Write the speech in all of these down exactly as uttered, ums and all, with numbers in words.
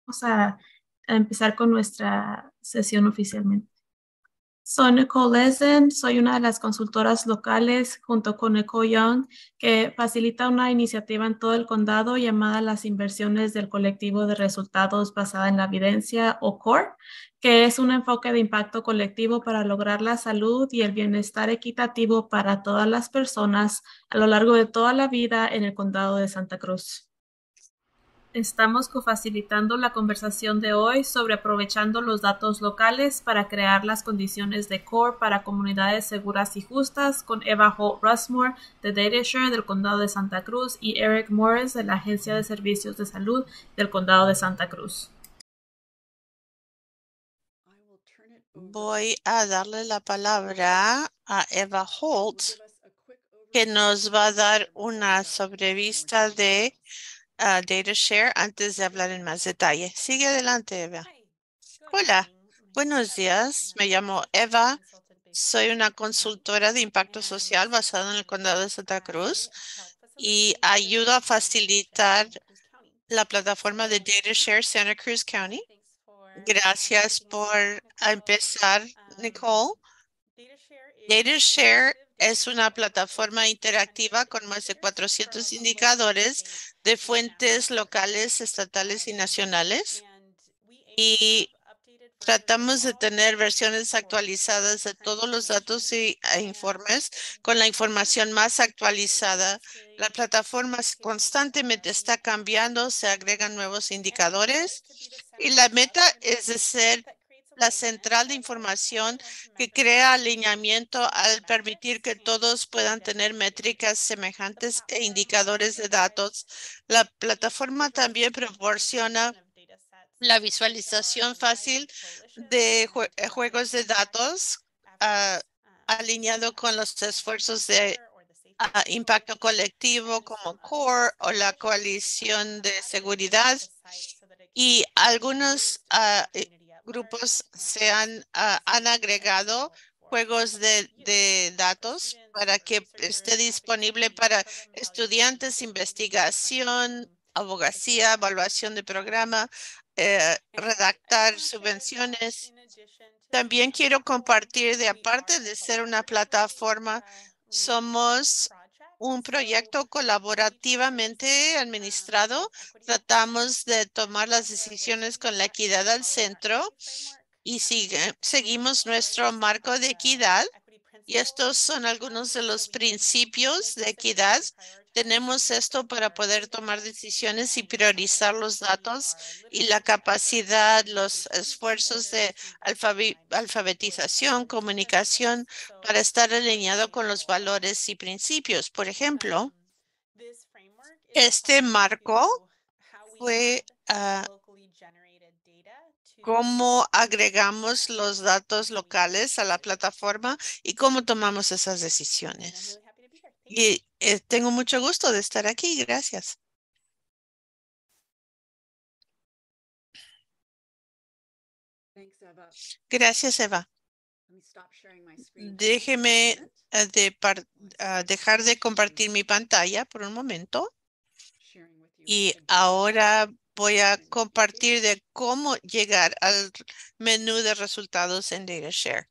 a, a empezar con nuestra sesión oficialmente. Soy Nicole Lezen, soy una de las consultoras locales junto con Nicole Young, que facilita una iniciativa en todo el condado llamada las inversiones del colectivo de resultados basada en la evidencia o C O R E, que es un enfoque de impacto colectivo para lograr la salud y el bienestar equitativo para todas las personas a lo largo de toda la vida en el condado de Santa Cruz. Estamos cofacilitando la conversación de hoy sobre aprovechando los datos locales para crear las condiciones de C O R E para comunidades seguras y justas con Eva Holt Rushmore de DataShare del Condado de Santa Cruz y Eric Morris de la Agencia de Servicios de Salud del Condado de Santa Cruz. Voy a darle la palabra a Eva Holt, que nos va a dar una sobrevista de Uh, DataShare antes de hablar en más detalle. Sigue adelante, Eva. Hola, buenos días. Me llamo Eva. Soy una consultora de impacto social basada en el condado de Santa Cruz y ayudo a facilitar la plataforma de DataShare Santa Cruz County. Gracias por empezar, Nicole. DataShare es una plataforma interactiva con más de cuatrocientos indicadores de fuentes locales, estatales y nacionales. Y tratamos de tener versiones actualizadas de todos los datos y e informes con la información más actualizada. La plataforma constantemente está cambiando, se agregan nuevos indicadores y la meta es de ser la central de información que crea alineamiento al permitir que todos puedan tener métricas semejantes e indicadores de datos. La plataforma también proporciona la visualización fácil de jue juegos de datos uh, alineado con los esfuerzos de uh, impacto colectivo como C O R E o la coalición de seguridad. Y algunos uh, grupos se han, uh, han agregado juegos de, de datos para que esté disponible para estudiantes, investigación, abogacía, evaluación de programa, eh, redactar subvenciones. También quiero compartir de aparte de ser una plataforma, somos un proyecto colaborativamente administrado. Tratamos de tomar las decisiones con la equidad al centro y sigue, seguimos nuestro marco de equidad. Y estos son algunos de los principios de equidad. Tenemos esto para poder tomar decisiones y priorizar los datos y la capacidad, los esfuerzos de alfabetización, comunicación para estar alineado con los valores y principios. Por ejemplo, este marco fue uh, cómo agregamos los datos locales a la plataforma y cómo tomamos esas decisiones. Y eh, tengo mucho gusto de estar aquí. Gracias. Gracias, Eva. Déjeme uh, de uh, dejar de compartir mi pantalla por un momento. Y ahora voy a compartir de cómo llegar al menú de resultados en DataShare.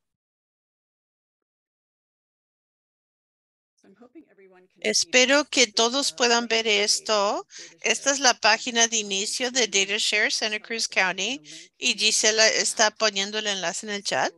Espero que todos puedan ver esto. Esta es la página de inicio de DataShare Santa Cruz County y Gisela está poniendo el enlace en el chat.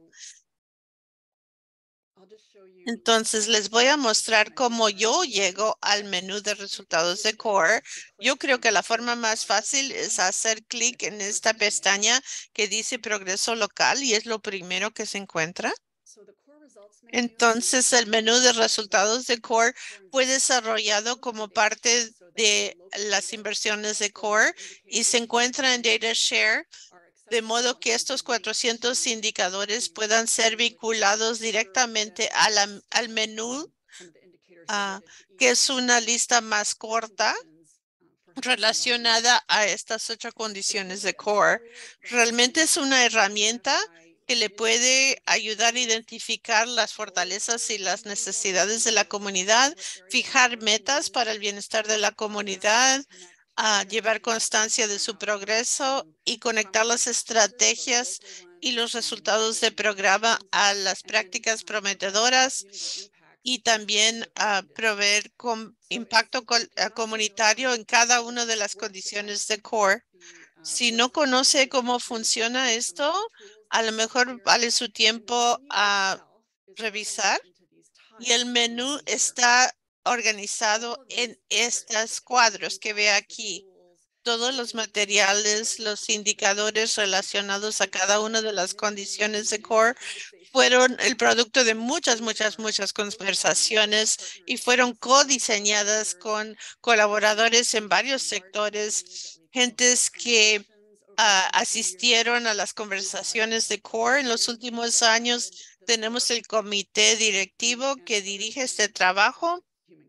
Entonces les voy a mostrar cómo yo llego al menú de resultados de C O R E. Yo creo que la forma más fácil es hacer clic en esta pestaña que dice progreso local y es lo primero que se encuentra. Entonces el menú de resultados de C O R E fue desarrollado como parte de las inversiones de C O R E y se encuentra en DataShare, de modo que estos cuatrocientos indicadores puedan ser vinculados directamente a la, al menú, uh, que es una lista más corta relacionada a estas ocho condiciones de C O R E. Realmente es una herramienta que le puede ayudar a identificar las fortalezas y las necesidades de la comunidad, fijar metas para el bienestar de la comunidad, a llevar constancia de su progreso y conectar las estrategias y los resultados del programa a las prácticas prometedoras y también a proveer con impacto col- eh, comunitario en cada una de las condiciones de core. Si no conoce cómo funciona esto, a lo mejor vale su tiempo a revisar y el menú está organizado en estos cuadros que ve aquí. Todos los materiales, los indicadores relacionados a cada una de las condiciones de core fueron el producto de muchas, muchas, muchas conversaciones y fueron codiseñadas con colaboradores en varios sectores, gentes que ah, asistieron a las conversaciones de core en los últimos años. Tenemos el comité directivo que dirige este trabajo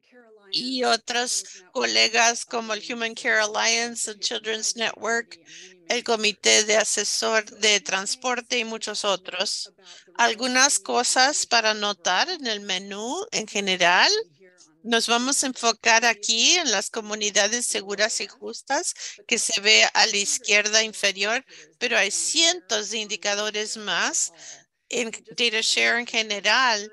y otros colegas como el Human Care Alliance, el Children's Network, el Comité de Asesor de Transporte y muchos otros. Algunas cosas para notar en el menú en general. Nos vamos a enfocar aquí en las comunidades seguras y justas que se ve a la izquierda inferior, pero hay cientos de indicadores más en DataShare en general.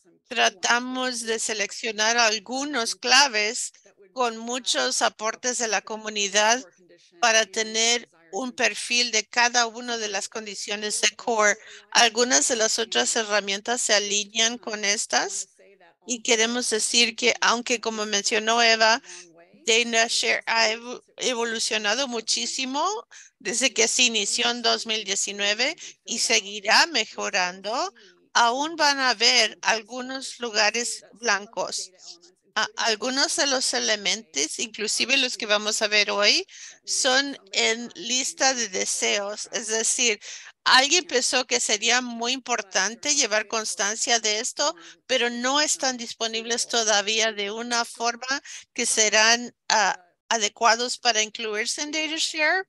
Tratamos de seleccionar algunos claves con muchos aportes de la comunidad para tener un perfil de cada una de las condiciones de core. Algunas de las otras herramientas se alinean con estas y queremos decir que, aunque como mencionó Eva, DataShare ha evo- evolucionado muchísimo desde que se inició en dos mil diecinueve y seguirá mejorando. Aún van a haber algunos lugares blancos. A- algunos de los elementos, inclusive los que vamos a ver hoy, son en lista de deseos. Es decir, alguien pensó que sería muy importante llevar constancia de esto, pero no están disponibles todavía de una forma que serán ah, adecuados para incluirse en DataShare,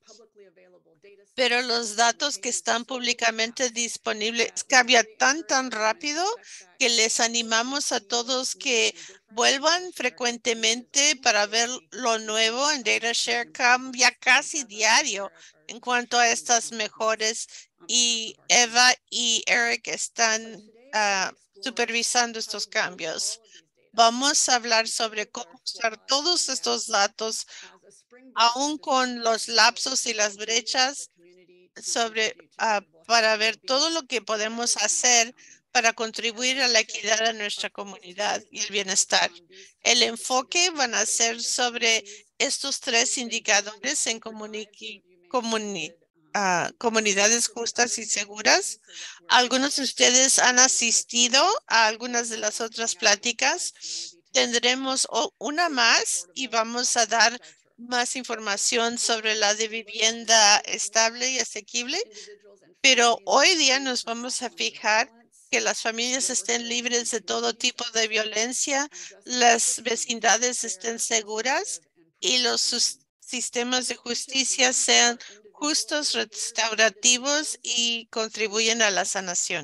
pero los datos que están públicamente disponibles cambian tan, tan rápido que les animamos a todos que vuelvan frecuentemente para ver lo nuevo en DataShare. Cambia casi diario en cuanto a estas mejores y Eva y Eric están ah, supervisando estos cambios. Vamos a hablar sobre cómo usar todos estos datos, aún con los lapsos y las brechas, sobre ah, para ver todo lo que podemos hacer para contribuir a la equidad de nuestra comunidad y el bienestar. El enfoque van a ser sobre estos tres indicadores en comuniqui- comuni- ah, comunidades justas y seguras. Algunos de ustedes han asistido a algunas de las otras pláticas. Tendremos o- una más y vamos a dar más información sobre la de vivienda estable y asequible, pero hoy día nos vamos a fijar que las familias estén libres de todo tipo de violencia, las vecindades estén seguras y los sus- sistemas de justicia sean justos, restaurativos y contribuyen a la sanación.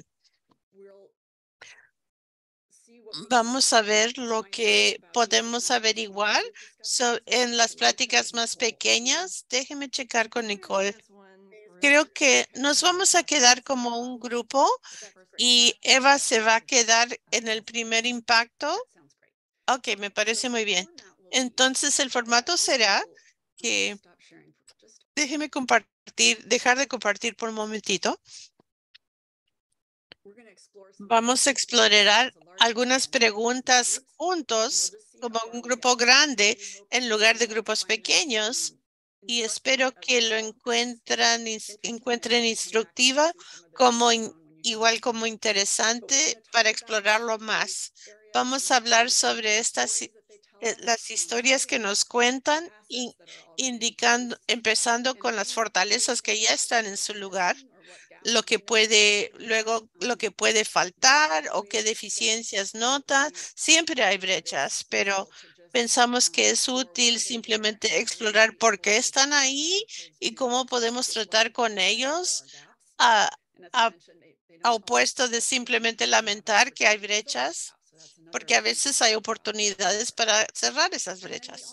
Vamos a ver lo que podemos averiguar so- en las pláticas más pequeñas. Déjeme checar con Nicole. Creo que nos vamos a quedar como un grupo y Eva se va a quedar en el primer impacto. Ok, me parece muy bien. Entonces el formato será que déjeme compartir, dejar de compartir por un momentito. Vamos a explorar algunas preguntas juntos como un grupo grande en lugar de grupos pequeños y espero que lo encuentran, ins- encuentren instructiva como in- igual como interesante para explorarlo más. Vamos a hablar sobre estas hi- eh, las historias que nos cuentan y indicando, empezando con las fortalezas que ya están en su lugar, lo que puede, luego lo que puede faltar o qué deficiencias nota. Siempre hay brechas, pero pensamos que es útil simplemente explorar por qué están ahí y cómo podemos tratar con ellos, a, a, a opuesto de simplemente lamentar que hay brechas, porque a veces hay oportunidades para cerrar esas brechas.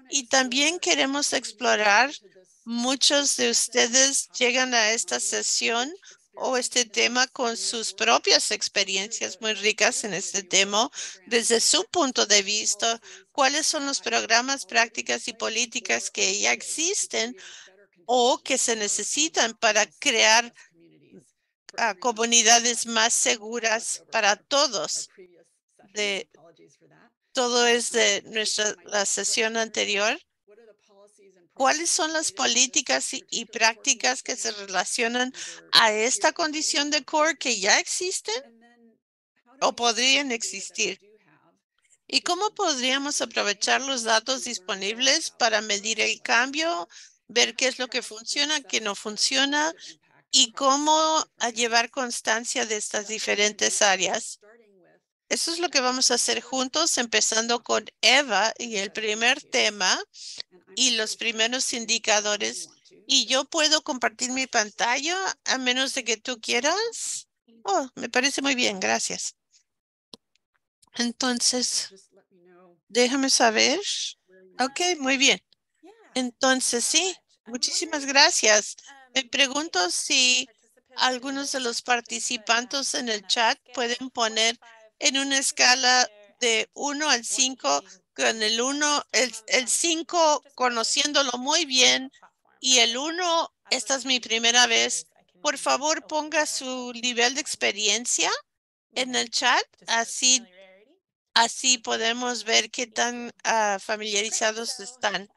Y también queremos explorar, muchos de ustedes llegan a esta sesión o este tema con sus propias experiencias muy ricas en este tema, desde su punto de vista, cuáles son los programas, prácticas y políticas que ya existen o que se necesitan para crear uh, comunidades más seguras para todos. De, todo es de nuestra la sesión anterior. ¿Cuáles son las políticas y, y prácticas que se relacionan a esta condición de core que ya existen o podrían existir? ¿Y cómo podríamos aprovechar los datos disponibles para medir el cambio, ver qué es lo que funciona, qué no funciona y cómo a llevar constancia de estas diferentes áreas? Eso es lo que vamos a hacer juntos, empezando con Eva y el primer tema y los primeros indicadores. Y yo puedo compartir mi pantalla a menos de que tú quieras. Oh, me parece muy bien, gracias. Entonces, déjame saber. Ok, muy bien. Entonces, sí, muchísimas gracias. Me pregunto si algunos de los participantes en el chat pueden poner en una escala de uno al cinco, con el uno, el, el cinco conociéndolo muy bien y el uno, esta es mi primera vez. Por favor, ponga su nivel de experiencia en el chat, así, así podemos ver qué tan uh, familiarizados están.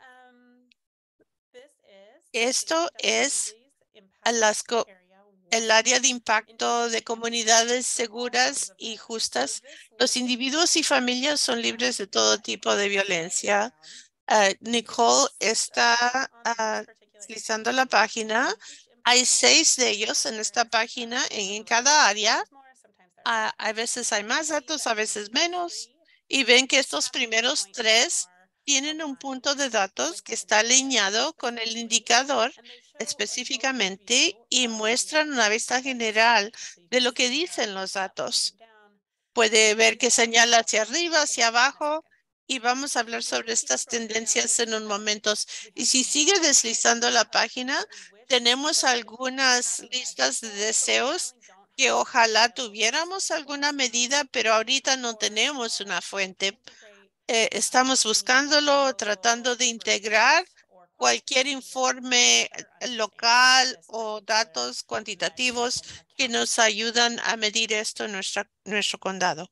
Esto es las el área de impacto de comunidades seguras y justas. Los individuos y familias son libres de todo tipo de violencia. Uh, Nicole está uh, deslizando la página. Hay seis de ellos en esta página, en, en cada área. Uh, a veces hay más datos, a veces menos. Y ven que estos primeros tres tienen un punto de datos que está alineado con el indicador específicamente y muestran una vista general de lo que dicen los datos. Puede ver que señala hacia arriba, hacia abajo, y vamos a hablar sobre estas tendencias en un momento. Y si sigue deslizando la página, tenemos algunas listas de deseos que ojalá tuviéramos alguna medida, pero ahorita no tenemos una fuente. Eh, estamos buscándolo, tratando de integrar cualquier informe eh, local o datos cuantitativos que nos ayudan a medir esto en nuestra, nuestro condado.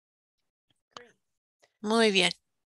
Muy bien.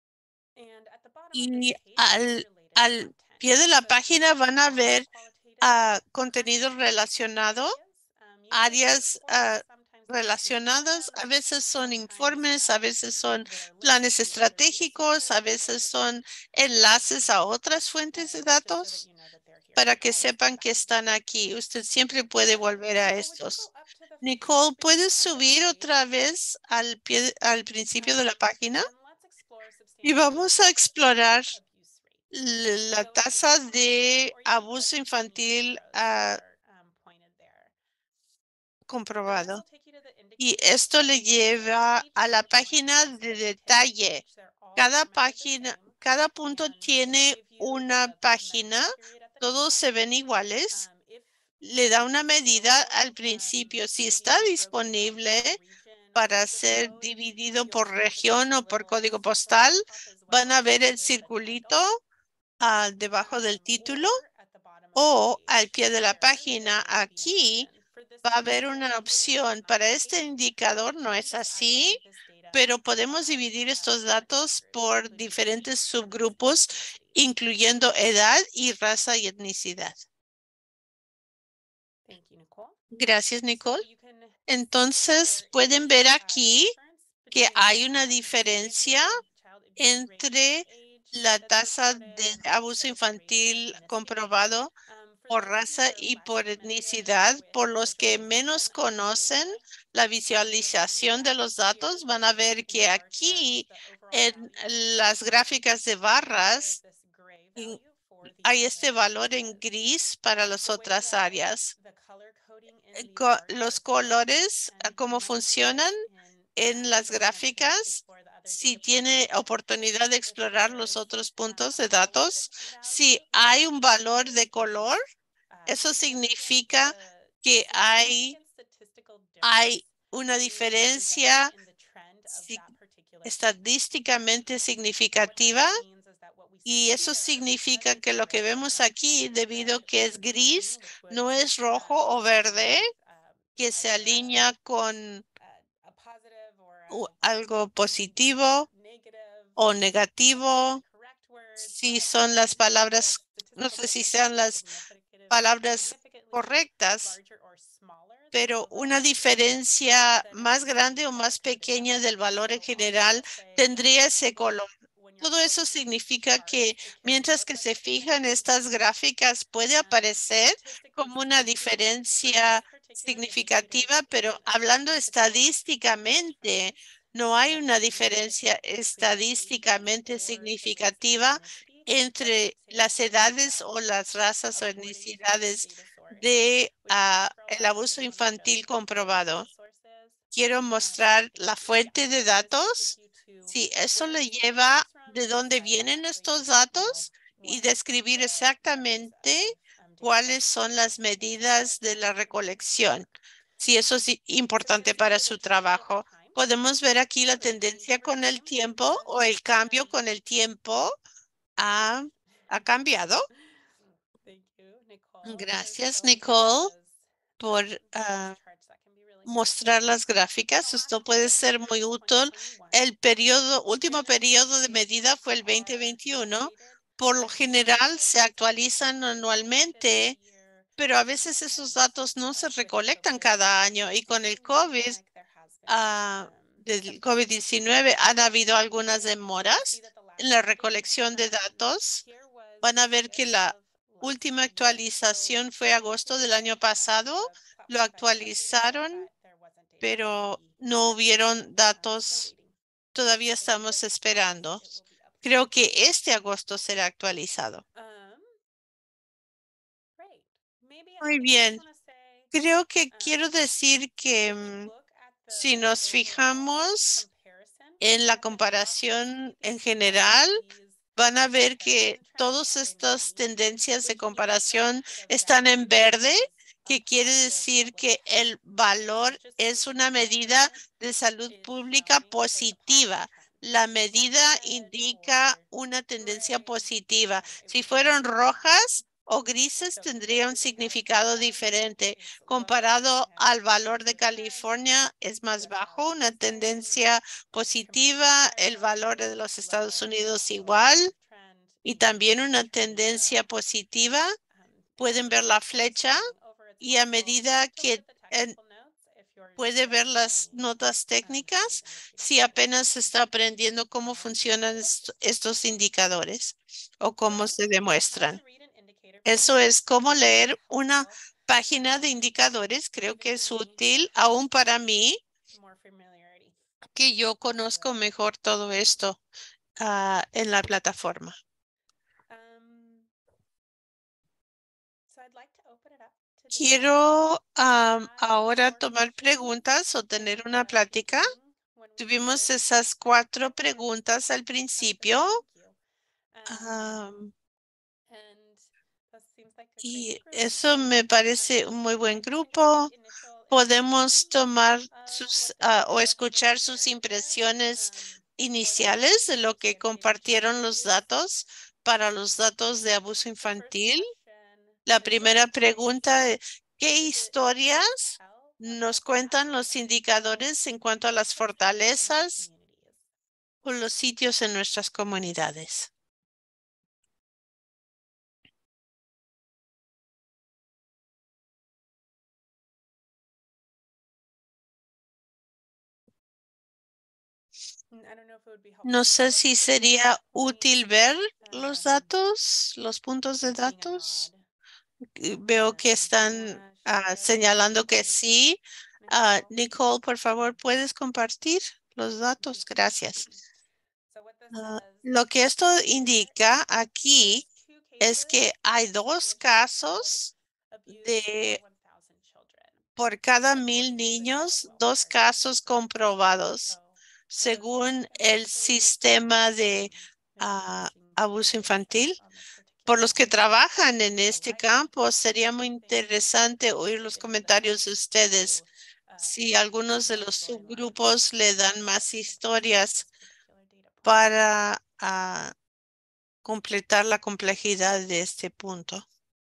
Y al, al pie de la página van a ver uh, contenido relacionado, áreas uh, relacionadas. A veces son informes, a veces son planes estratégicos, a veces son enlaces a otras fuentes de datos para que sepan que están aquí. Usted siempre puede volver a estos. Nicole, ¿puedes subir otra vez al pie, al principio de la página? Y vamos a explorar la tasa de abuso infantil uh, comprobado. Y esto le lleva a la página de detalle. Cada página, cada punto tiene una página. Todos se ven iguales. Le da una medida al principio. Si está disponible para ser dividido por región o por código postal, van a ver el circulito uh, debajo del título o al pie de la página. Aquí va a haber una opción. Para este indicador no es así, pero podemos dividir estos datos por diferentes subgrupos, incluyendo edad y raza y etnicidad. Gracias, Nicole. Entonces, pueden ver aquí que hay una diferencia entre la tasa de abuso infantil comprobado por raza y por etnicidad. Por los que menos conocen la visualización de los datos, van a ver que aquí en las gráficas de barras hay este valor en gris para las otras áreas. Los colores, cómo funcionan en las gráficas, si tiene oportunidad de explorar los otros puntos de datos. Si hay un valor de color, eso significa que hay, hay una diferencia si- estadísticamente significativa, y eso significa que lo que vemos aquí, debido que es gris, no es rojo o verde, que se alinea con u- algo positivo o negativo. Si son las palabras, no sé si sean las palabras correctas, pero una diferencia más grande o más pequeña del valor en general tendría ese color. Todo eso significa que mientras que se fijan estas gráficas puede aparecer como una diferencia significativa, pero hablando estadísticamente, no hay una diferencia estadísticamente significativa entre las edades o las razas o etnicidades de ah, el abuso infantil comprobado. Quiero mostrar la fuente de datos. Si eso le lleva de dónde vienen estos datos y describir exactamente cuáles son las medidas de la recolección. Si eso es i- importante para su trabajo. Podemos ver aquí la tendencia con el tiempo o el cambio con el tiempo ha, ha cambiado. Gracias, Nicole, por ah, mostrar las gráficas. Esto puede ser muy útil. El periodo, último periodo de medida fue el veinte veintiuno. Por lo general se actualizan anualmente, pero a veces esos datos no se recolectan cada año. Y con el COVID, ah, del COVID diecinueve, han habido algunas demoras en la recolección de datos. Van a ver que la última actualización fue agosto del año pasado. Lo actualizaron, pero no hubieron datos. Todavía estamos esperando. Creo que este agosto será actualizado. Muy bien. Creo que quiero decir que mm, si nos fijamos en la comparación en general, van a ver que todas estas tendencias de comparación están en verde, que quiere decir que el valor es una medida de salud pública positiva. La medida indica una tendencia positiva. Si fueron rojas o grises, tendría un significado diferente. Comparado al valor de California, es más bajo, una tendencia positiva, el valor de los Estados Unidos igual y también una tendencia positiva. Pueden ver la flecha y a medida que en- puede ver las notas técnicas, si apenas se está aprendiendo cómo funcionan est- estos indicadores o cómo se demuestran. Eso es cómo leer una página de indicadores. Creo que es útil aún para mí, que yo conozco mejor todo esto ah, en la plataforma. Quiero am, ahora tomar preguntas o tener una plática. Tuvimos esas cuatro preguntas al principio. am, y eso me parece un muy buen grupo. Podemos tomar sus ah, o escuchar sus impresiones iniciales de lo que compartieron los datos para los datos de abuso infantil. La primera pregunta es, ¿qué historias nos cuentan los indicadores en cuanto a las fortalezas o los sitios en nuestras comunidades? No sé si sería útil ver los datos, los puntos de datos. Eh, Veo que están ah, señalando que sí. Ah, Nicole, por favor, ¿puedes compartir los datos? Gracias. Ah, lo que esto indica aquí es que hay dos casos de por cada mil niños, dos casos comprobados. según el sistema de ah, abuso infantil. Por los que trabajan en este campo, sería muy interesante oír los comentarios de ustedes. Si algunos de los subgrupos le dan más historias para ah, completar la complejidad de este punto.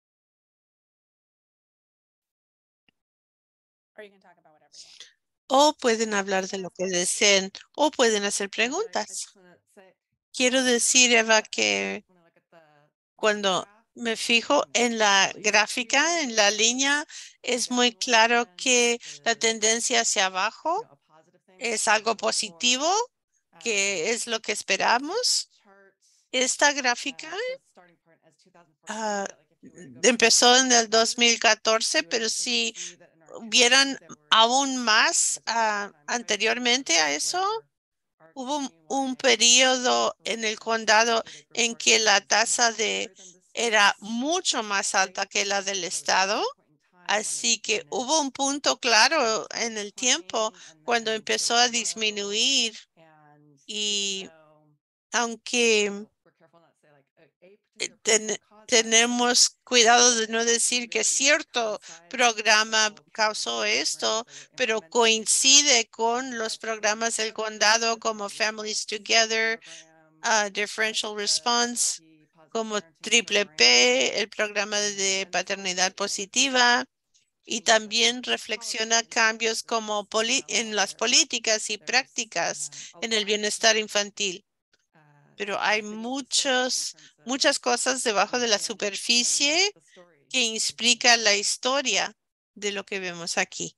O pueden hablar de lo que deseen, o pueden hacer preguntas. Quiero decir, Eva, que cuando me fijo en la gráfica, en la línea, es muy claro que la tendencia hacia abajo es algo positivo, que es lo que esperamos. Esta gráfica ah, empezó en el dos mil catorce, pero si hubieran aún más ah, anteriormente a eso, hubo un, un periodo en el condado en que la tasa de era mucho más alta que la del estado. Así que hubo un punto claro en el tiempo cuando empezó a disminuir y aunque eh, ten- tenemos cuidado de no decir que cierto programa causó esto, pero coincide con los programas del condado como Families Together, uh, Differential Response, como Triple P, el programa de paternidad positiva, y también reflexiona cambios como poli- en las políticas y prácticas en el bienestar infantil. Pero hay muchos, muchas cosas debajo de la superficie que explican la historia de lo que vemos aquí.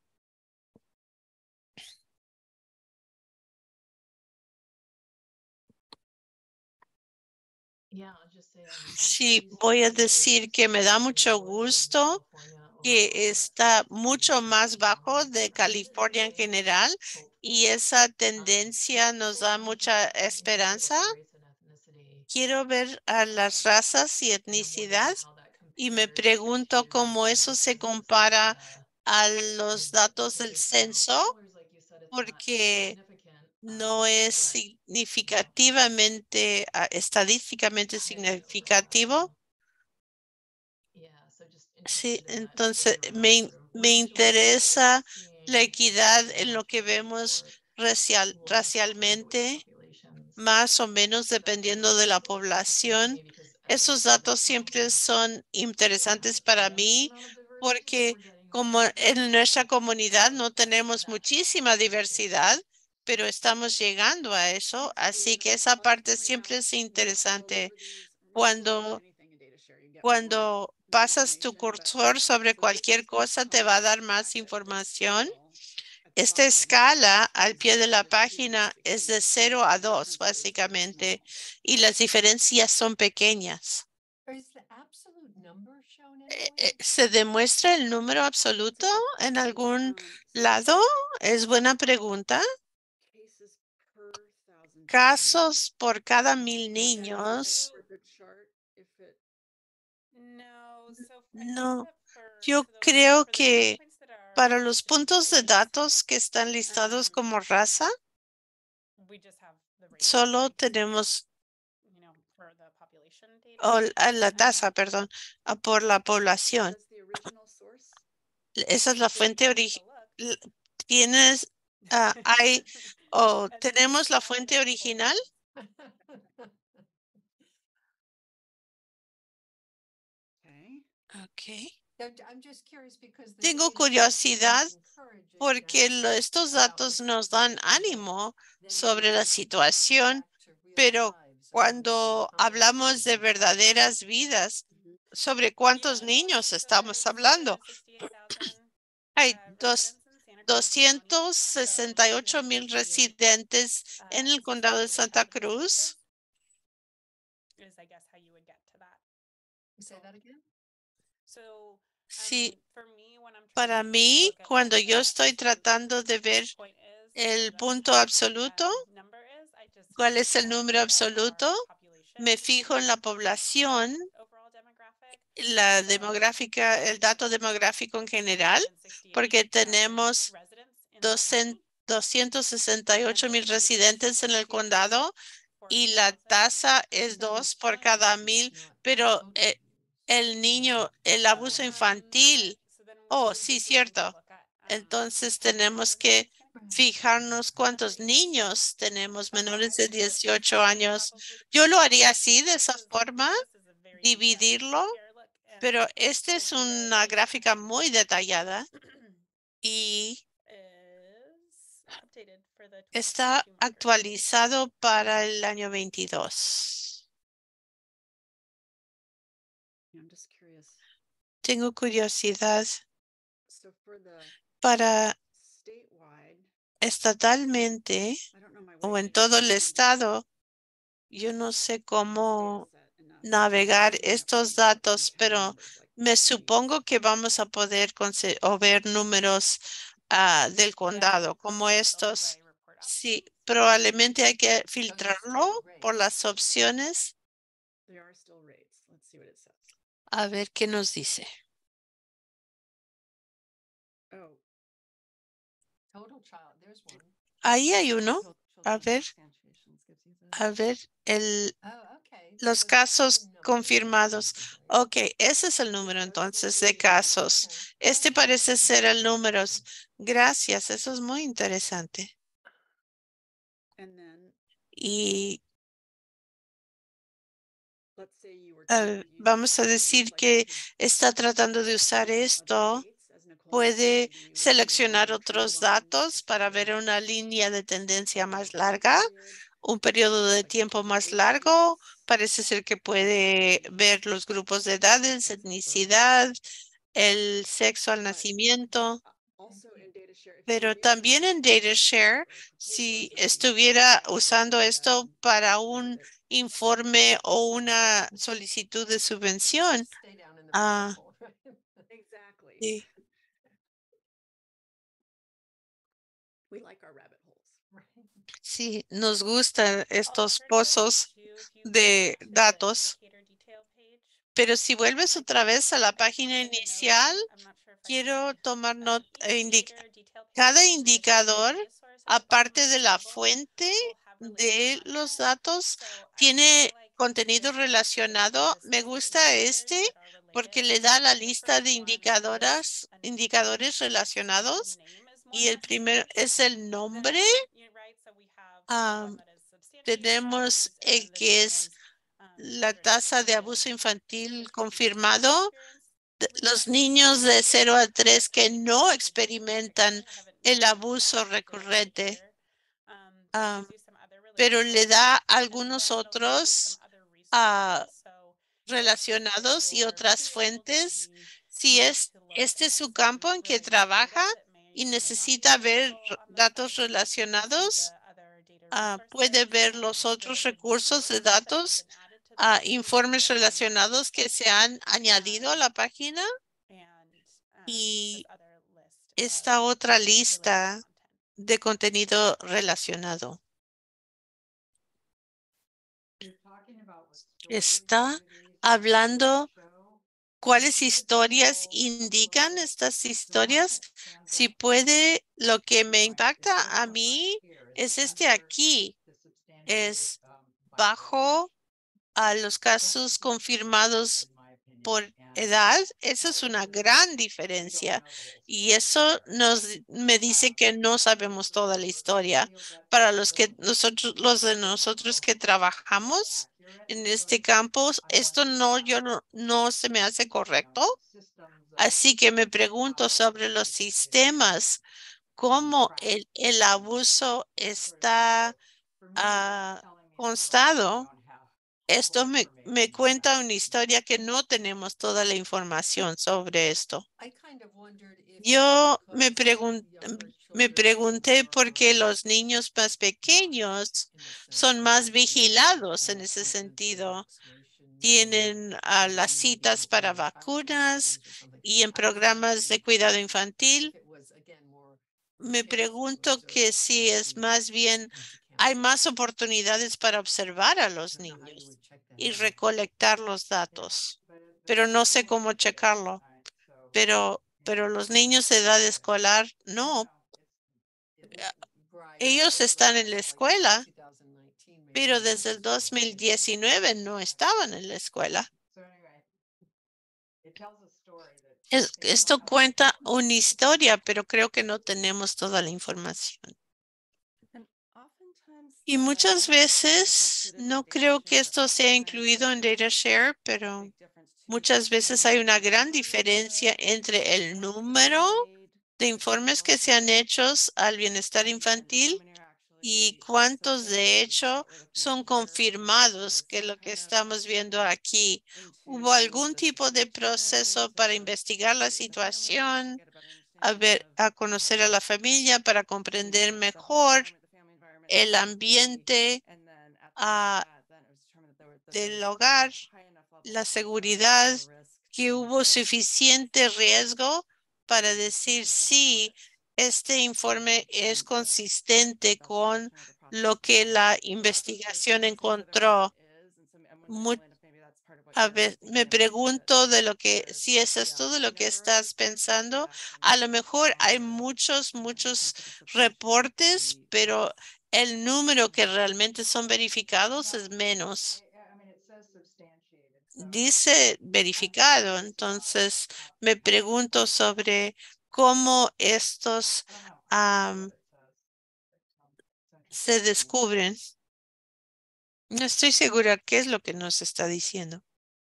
Sí, voy a decir que me da mucho gusto que está mucho más bajo de California en general y esa tendencia nos da mucha esperanza. Quiero ver a las razas y etnicidad y me pregunto cómo eso se compara a los datos del censo, porque no es significativamente, ah, estadísticamente significativo. Sí, entonces me, in- me interesa la equidad en lo que vemos racial, racialmente, más o menos dependiendo de la población. Esos datos siempre son interesantes para mí porque como en nuestra comunidad no tenemos muchísima diversidad, pero estamos llegando a eso, así que esa parte siempre es interesante cuando cuando pasas tu cursor sobre cualquier cosa, te va a dar más información. Esta escala al pie de la página es de cero a dos, básicamente, y las diferencias son pequeñas. Eh, eh, ¿Se demuestra el número absoluto en algún lado? Es buena pregunta. Casos por cada mil niños. No, yo creo que para los puntos de datos que están listados como raza, solo tenemos o l- a la tasa, perdón, a por la población. Esa es la fuente original. Tienes, ah, hay, o tenemos la fuente original. Ok. Tengo curiosidad porque lo- estos datos nos dan ánimo sobre la situación, pero cuando hablamos de verdaderas vidas, ¿sobre cuántos niños estamos hablando? Hay dos, doscientos sesenta y ocho mil residentes en el condado de Santa Cruz. Sí, para mí, cuando yo estoy tratando de ver el punto absoluto, ¿cuál es el número absoluto? Me fijo en la población, la demográfica, el dato demográfico en general, porque tenemos doscientos sesenta y ocho mil residentes en el condado y la tasa es dos por cada mil, pero eh, el niño, el abuso infantil, oh, sí, cierto. Entonces tenemos que fijarnos cuántos niños tenemos menores de dieciocho años. Yo lo haría así, de esa forma, dividirlo, pero esta es una gráfica muy detallada y está actualizado para el año veintidós. Tengo curiosidad para estatalmente o en todo el estado. Yo no sé cómo navegar estos datos, pero me supongo que vamos a poder conse- o ver números ah, del condado como estos. Sí, probablemente hay que filtrarlo por las opciones. A ver qué nos dice. Ahí hay uno. A ver, a ver, el, los casos confirmados. Ok, ese es el número entonces de casos. Este parece ser el número. Gracias, eso es muy interesante. Y ah, vamos a decir que está tratando de usar esto. Puede seleccionar otros datos para ver una línea de tendencia más larga, un periodo de tiempo más largo. Parece ser que puede ver los grupos de edades, etnicidad, el sexo al nacimiento, pero también en DataShare, si estuviera usando esto para un informe o una solicitud de subvención, ah, sí. Sí, nos gustan estos pozos de datos, pero si vuelves otra vez a la página inicial, quiero tomar nota, cada indicador, aparte de la fuente de los datos, tiene contenido relacionado. Me gusta este porque le da la lista de indicadoras, indicadores relacionados y el primero es el nombre. Ah, tenemos el que es la tasa de abuso infantil confirmado, de- los niños de cero a tres que no experimentan el abuso recurrente, ah, pero le da algunos otros ah, relacionados y otras fuentes. Si es este es su campo en que trabaja y necesita ver r- datos relacionados, ah, puede ver los otros recursos de datos, ah, informes relacionados que se han añadido a la página y esta otra lista de contenido relacionado. Está hablando cuáles historias indican estas historias. Si puede, lo que me impacta a mí es este aquí, es bajo a los casos confirmados por edad. Esa es una gran diferencia y eso nos me dice que no sabemos toda la historia. Para los que nosotros, los de nosotros que trabajamos en este campo, esto no, yo no, no se me hace correcto. Así que me pregunto sobre los sistemas, cómo el, el abuso está ah, constado. Esto me, me cuenta una historia que no tenemos toda la información sobre esto. Yo me pregun- me pregunté por qué los niños más pequeños son más vigilados en ese sentido. Tienen ah, las citas para vacunas y en programas de cuidado infantil. Me pregunto que si es más bien, hay más oportunidades para observar a los niños y recolectar los datos, pero no sé cómo checarlo. Pero, pero los niños de edad escolar, no. ellos están en la escuela, pero desde el dos mil diecinueve no estaban en la escuela. Es- esto cuenta una historia, pero creo que no tenemos toda la información. Y muchas veces, no creo que esto sea incluido en DataShare, pero muchas veces hay una gran diferencia entre el número de informes que se han hecho al bienestar infantil y cuántos de hecho son confirmados, que lo que estamos viendo aquí. ¿Hubo algún tipo de proceso para investigar la situación, a ver, a conocer a la familia para comprender mejor el ambiente ah, del hogar, la seguridad, que hubo suficiente riesgo para decir sí, este informe es consistente con lo que la investigación encontró? Mu- a ver, me pregunto de lo que, si eso es todo lo que estás pensando. A lo mejor hay muchos, muchos reportes, pero el número que realmente son verificados es menos. Dice verificado, entonces me pregunto sobre cómo estos am, se descubren. No estoy segura qué es lo que nos está diciendo.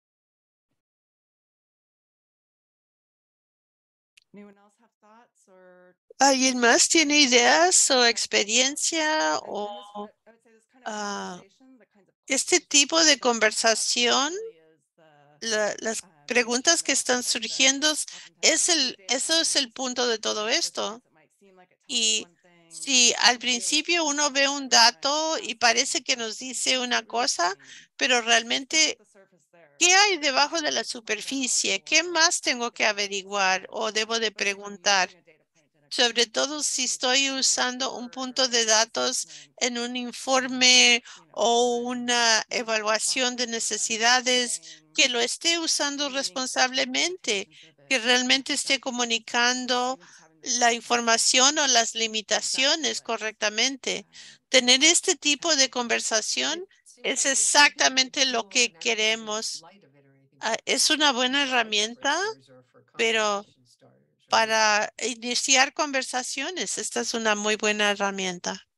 ¿Alguien más tiene ideas o experiencia o ah, este tipo de conversación? La- las preguntas que están surgiendo es el, eso es el punto de todo esto. Y si al principio uno ve un dato y parece que nos dice una cosa, pero realmente, ¿qué hay debajo de la superficie? ¿Qué más tengo que averiguar o debo de preguntar? Sobre todo si estoy usando un punto de datos en un informe o una evaluación de necesidades, que lo esté usando responsablemente, que realmente esté comunicando la información o las limitaciones correctamente. Tener este tipo de conversación es exactamente lo que queremos. Ah, es una buena herramienta, pero para iniciar conversaciones, esta es una muy buena herramienta.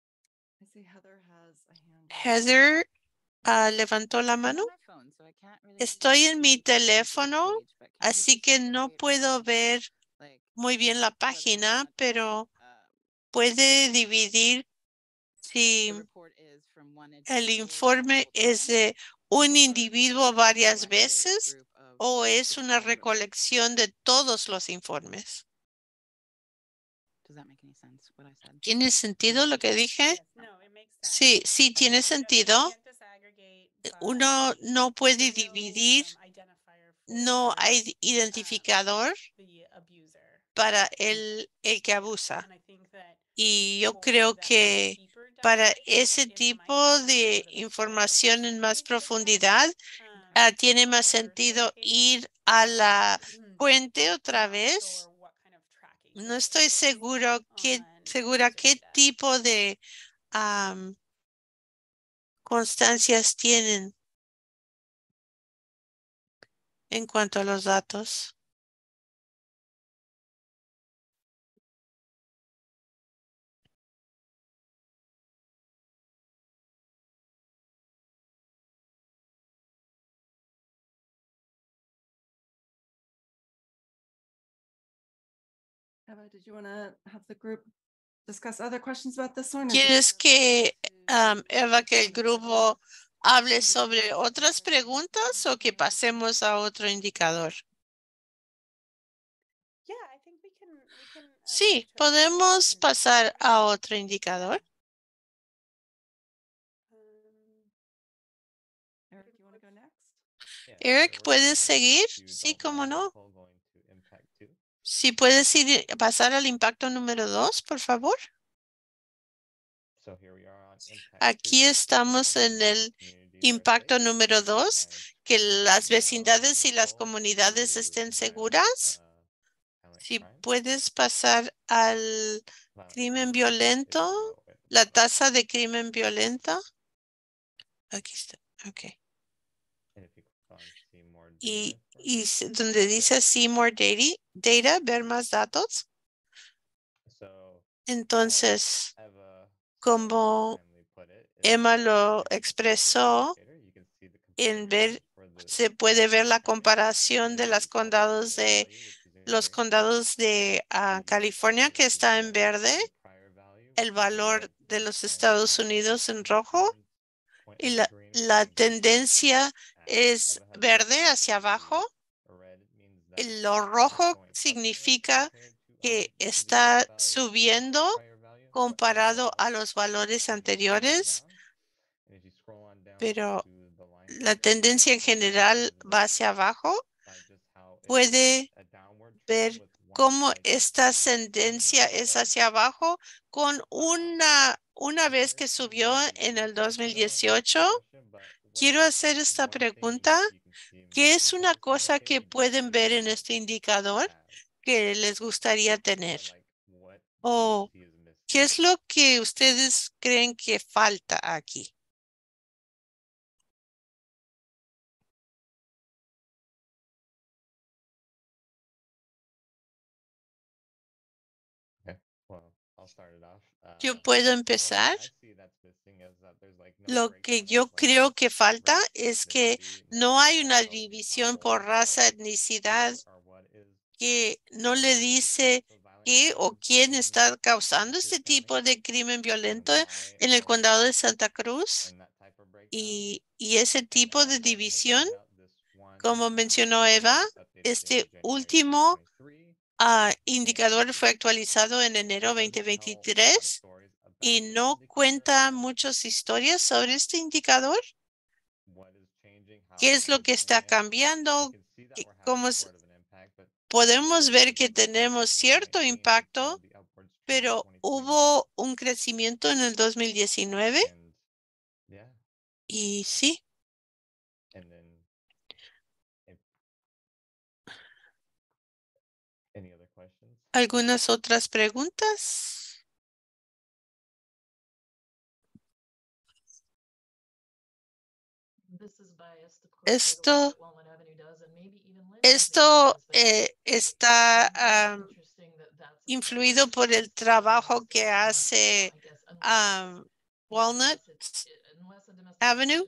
Heather ah, levantó la mano. Estoy en mi teléfono, así que no puedo ver muy bien la página, pero puede dividir si el informe es de un individuo varias veces o es una recolección de todos los informes. ¿Tiene sentido lo que dije? Sí, sí, tiene sentido. Uno no puede dividir, no hay identificador para el, el que abusa. Y yo creo que para ese tipo de información en más profundidad, ah, tiene más sentido ir a la fuente otra vez. No estoy seguro qué, segura qué tipo de am, constancias tienen en cuanto a los datos. Eva, did you want to have the group discuss other questions about this one? ¿Quieres que, um, Eva, que el grupo hable sobre otras preguntas o que pasemos a otro indicador? Sí, podemos pasar a otro indicador. Eric, you want to go next? Eric, ¿puedes seguir? Sí, cómo no. Si puedes ir pasar al impacto número dos, por favor. Aquí estamos en el impacto número dos, que las vecindades y las comunidades estén seguras. Si puedes pasar al crimen violento, la tasa de crimen violento. Aquí está, ok. Y, y s- donde dice see more data, data, ver más datos. Entonces, como Emma lo expresó, en ver, se puede ver la comparación de los condados de los condados de ah, California, que está en verde, el valor de los Estados Unidos en rojo, y la, la tendencia es verde hacia abajo. Y lo rojo significa que está subiendo comparado a los valores anteriores, pero la tendencia en general va hacia abajo. Puede ver cómo esta tendencia es hacia abajo con una, una vez que subió en el dos mil dieciocho. Quiero hacer esta pregunta. ¿Qué es una cosa que pueden ver en este indicador que les gustaría tener? ¿O qué es lo que ustedes creen que falta aquí? Yo puedo empezar. Lo que yo creo que falta es que no hay una división por raza, etnicidad, que no le dice qué o quién está causando este tipo de crimen violento en el condado de Santa Cruz. Y, y ese tipo de división, como mencionó Eva, este último ah, indicador fue actualizado en enero veinte veintitrés y no cuenta muchas historias sobre este indicador. ¿Qué es lo que está cambiando? ¿Qué- ¿Cómo es- podemos ver que tenemos cierto impacto, pero hubo un crecimiento en el dos mil diecinueve? Y sí, ¿algunas otras preguntas? Esto, esto eh, está ah, influido por el trabajo que hace ah, Walnut Avenue,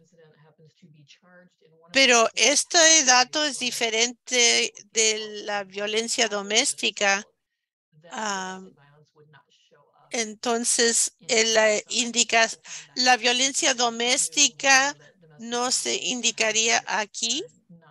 pero este dato es diferente de la violencia doméstica. Ah, entonces, el, la, indica, la violencia doméstica no se indicaría aquí.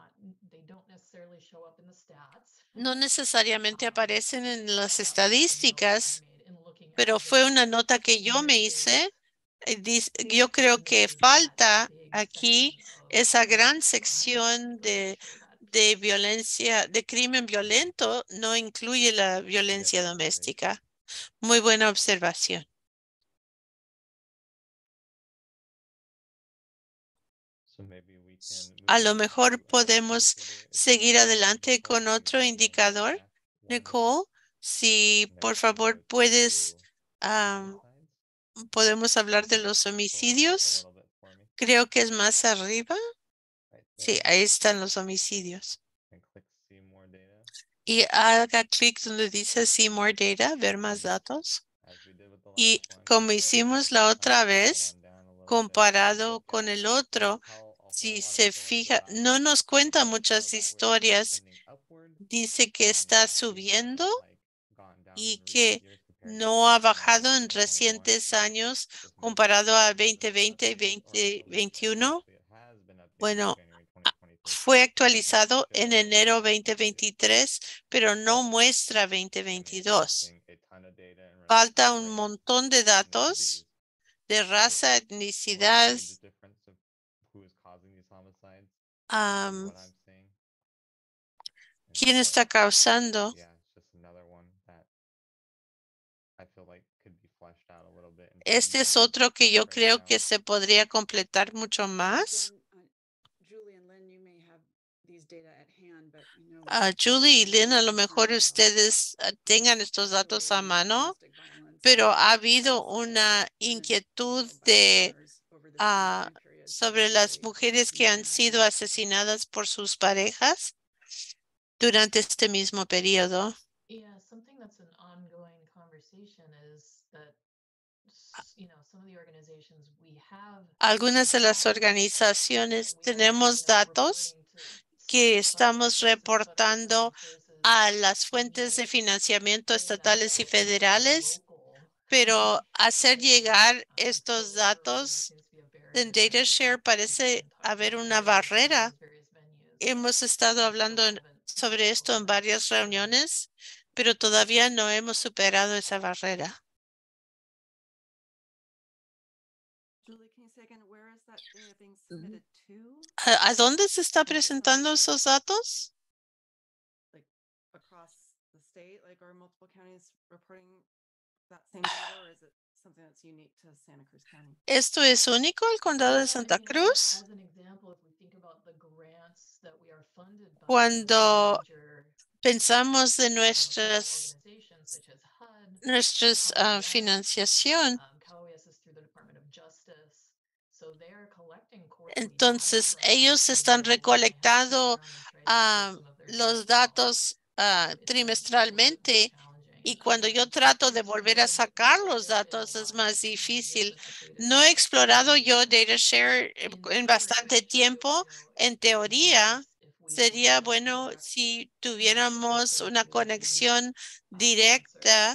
No necesariamente aparecen en las estadísticas, pero fue una nota que yo me hice. Eh, dis- Yo creo que falta aquí esa gran sección de, de violencia, de crimen violento, no incluye la violencia doméstica. Muy buena observación. A lo mejor podemos seguir adelante con otro indicador. Nicole, si por favor puedes, ah, podemos hablar de los homicidios. Creo que es más arriba. Sí, ahí están los homicidios. Y haga clic donde dice See More Data, ver más datos. Y como hicimos la otra vez, comparado con el otro, si se fija, no nos cuenta muchas historias. Dice que está subiendo y que no ha bajado en recientes años comparado a veinte veinte y veinte veintiuno. Bueno, a- fue actualizado en enero veinte veintitrés, pero no muestra veinte veintidós. Falta un montón de datos de raza, etnicidad, am, quién está causando. Este es otro que yo creo que se podría completar mucho más. Then, uh, Julie and Lynn, you may have these Uh, Julie y Lynn, a lo mejor ustedes uh, tengan estos datos a mano, pero ha habido una inquietud de uh, sobre las mujeres que han sido asesinadas por sus parejas durante este mismo periodo. Yeah, something that's an ongoing conversation is that, you know, some of the organizations we have. Algunas de las organizaciones tenemos datos que estamos reportando a las fuentes de financiamiento estatales y federales, pero hacer llegar estos datos en DataShare parece haber una barrera. Hemos estado hablando sobre esto en varias reuniones, pero todavía no hemos superado esa barrera. Julie, can you say again, where is that data being submitted to? ¿A, a dónde se está presentando esos datos? Like across the state, like are multiple counties reporting that same data, or is it something that's unique to Santa Cruz County? ¿Esto es único al condado de Santa Cruz? Cuando pensamos de nuestras nuestras uh, financiación, entonces ellos están recolectando uh, los datos uh, trimestralmente, y cuando yo trato de volver a sacar los datos es más difícil. No he explorado yo DataShare en bastante tiempo. En teoría, sería bueno si tuviéramos una conexión directa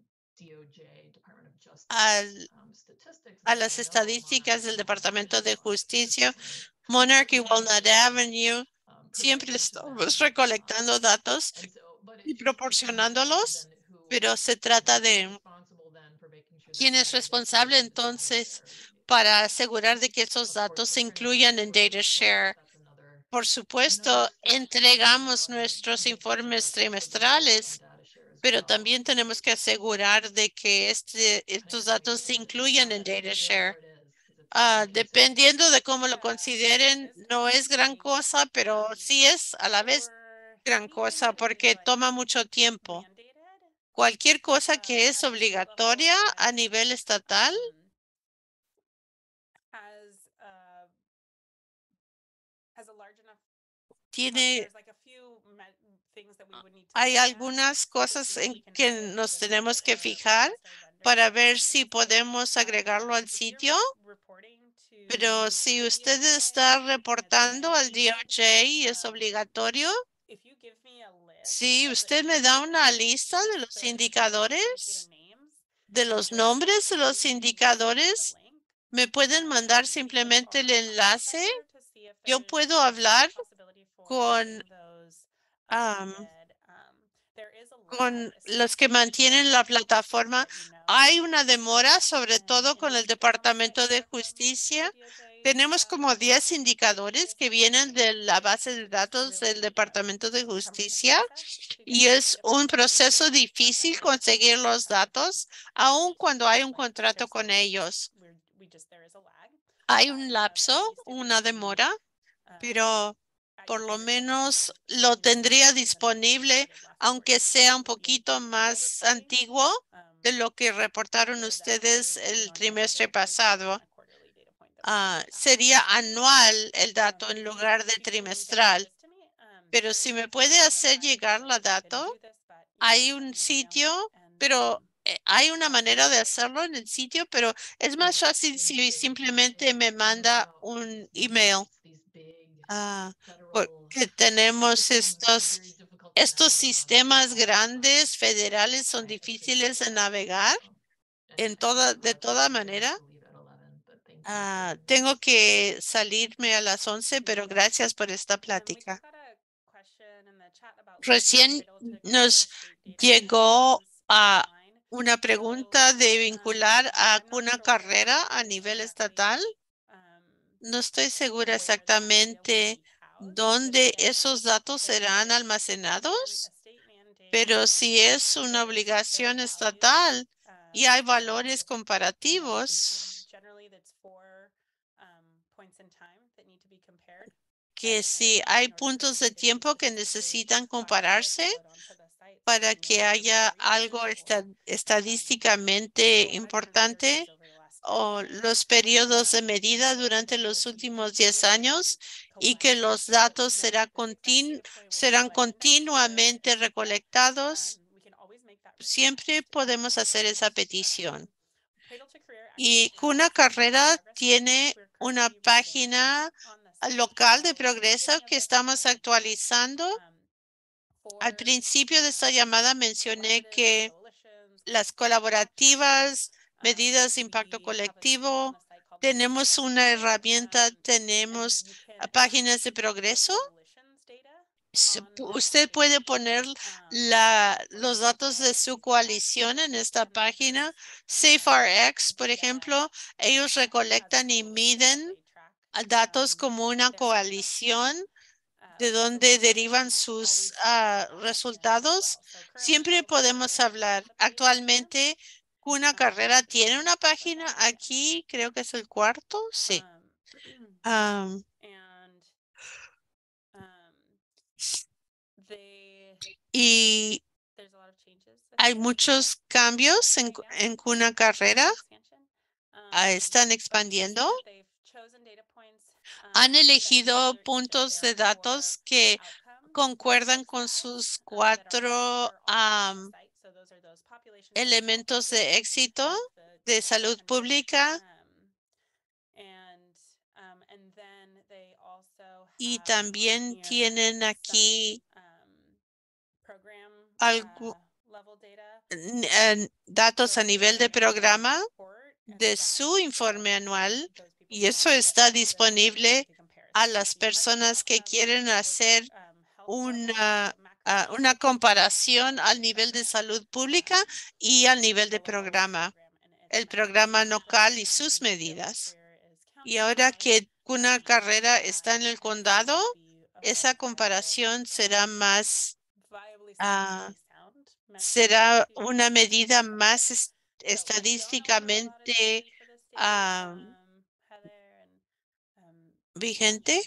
al, a las estadísticas del Departamento de Justicia. Monarch y Walnut Avenue, siempre estamos recolectando datos y proporcionándolos, pero se trata de quién es responsable entonces para asegurar de que esos datos se incluyan en DataShare. Por supuesto, entregamos nuestros informes trimestrales, pero también tenemos que asegurar de que este, estos datos se incluyan en DataShare. Uh, dependiendo de cómo lo consideren, no es gran cosa, pero sí es a la vez gran cosa porque toma mucho tiempo. Cualquier cosa que es obligatoria a nivel estatal tiene, hay algunas cosas en que nos tenemos que fijar para ver si podemos agregarlo al sitio. Pero si usted está reportando al D O J y es obligatorio, si usted me da una lista de los indicadores, de los nombres de los indicadores, me pueden mandar simplemente el enlace. Yo puedo hablar con, um, con los que mantienen la plataforma. Hay una demora, sobre todo con el Departamento de Justicia. Tenemos como diez indicadores que vienen de la base de datos del Departamento de Justicia y es un proceso difícil conseguir los datos, aun cuando hay un contrato con ellos. Hay un lapso, una demora, pero por lo menos lo tendría disponible, aunque sea un poquito más antiguo de lo que reportaron ustedes el trimestre pasado. Uh, sería anual el dato en lugar de trimestral. Pero si me puede hacer llegar la dato, hay un sitio, pero eh, hay una manera de hacerlo en el sitio, pero es más fácil si simplemente me manda un email. Ah, porque tenemos estos, estos sistemas grandes federales son difíciles de navegar en toda, de toda manera. Ah, tengo que salirme a las once, pero gracias por esta plática. Recién nos llegó a una pregunta de vincular a una carrera a nivel estatal. No estoy segura exactamente dónde esos datos serán almacenados, pero si es una obligación estatal y hay valores comparativos que si hay puntos de tiempo que necesitan compararse para que haya algo esta- estadísticamente importante o los periodos de medida durante los últimos diez años y que los datos será continu- serán continuamente recolectados. Siempre podemos hacer esa petición. Y Cuna Carrera tiene una página local de progreso que estamos actualizando. Al principio de esta llamada mencioné que las colaborativas, medidas de impacto colectivo, tenemos una herramienta, tenemos ah, páginas de progreso. Se pu- Usted puede poner la, los datos de su coalición en esta página. SafeRx, por ejemplo, ellos recolectan y miden ah, datos como una coalición de dónde derivan sus ah, resultados. Siempre podemos hablar. Actualmente, Cuna Carrera tiene una página aquí, creo que es el cuarto, sí. Am, y hay muchos cambios en, cu- en Cuna Carrera. Ah, están expandiendo. Han elegido puntos de datos que concuerdan con sus cuatro am, elementos de éxito de salud pública y también tienen aquí algo, n- eh, datos a nivel de programa de su informe anual y eso está disponible a las personas que quieren hacer una, ah, una comparación al nivel de salud pública y al nivel de programa, el programa local y sus medidas. Y ahora que una carrera está en el condado, esa comparación será más, ah, será una medida más es- estadísticamente ah, vigente.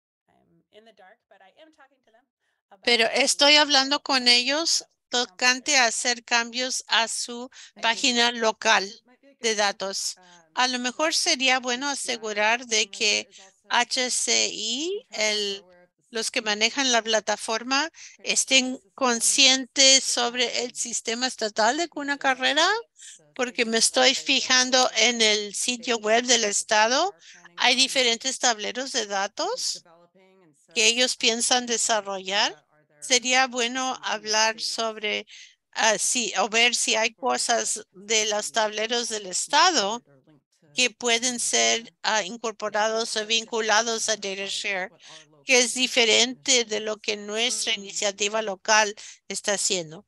Pero estoy hablando con ellos tocante a hacer cambios a su página local de datos. A lo mejor sería bueno asegurar de que H C I, el, los que manejan la plataforma, estén conscientes sobre el sistema estatal de Cuna Carrera, porque me estoy fijando en el sitio web del estado. Hay diferentes tableros de datos que ellos piensan desarrollar. Sería bueno hablar sobre ah, si o ver si hay cosas de los tableros del estado que pueden ser ah, incorporados o vinculados a DataShare, que es diferente de lo que nuestra iniciativa local está haciendo.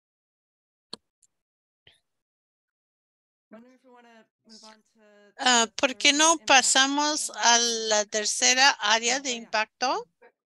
Ah, ¿por qué no pasamos a la tercera área de impacto?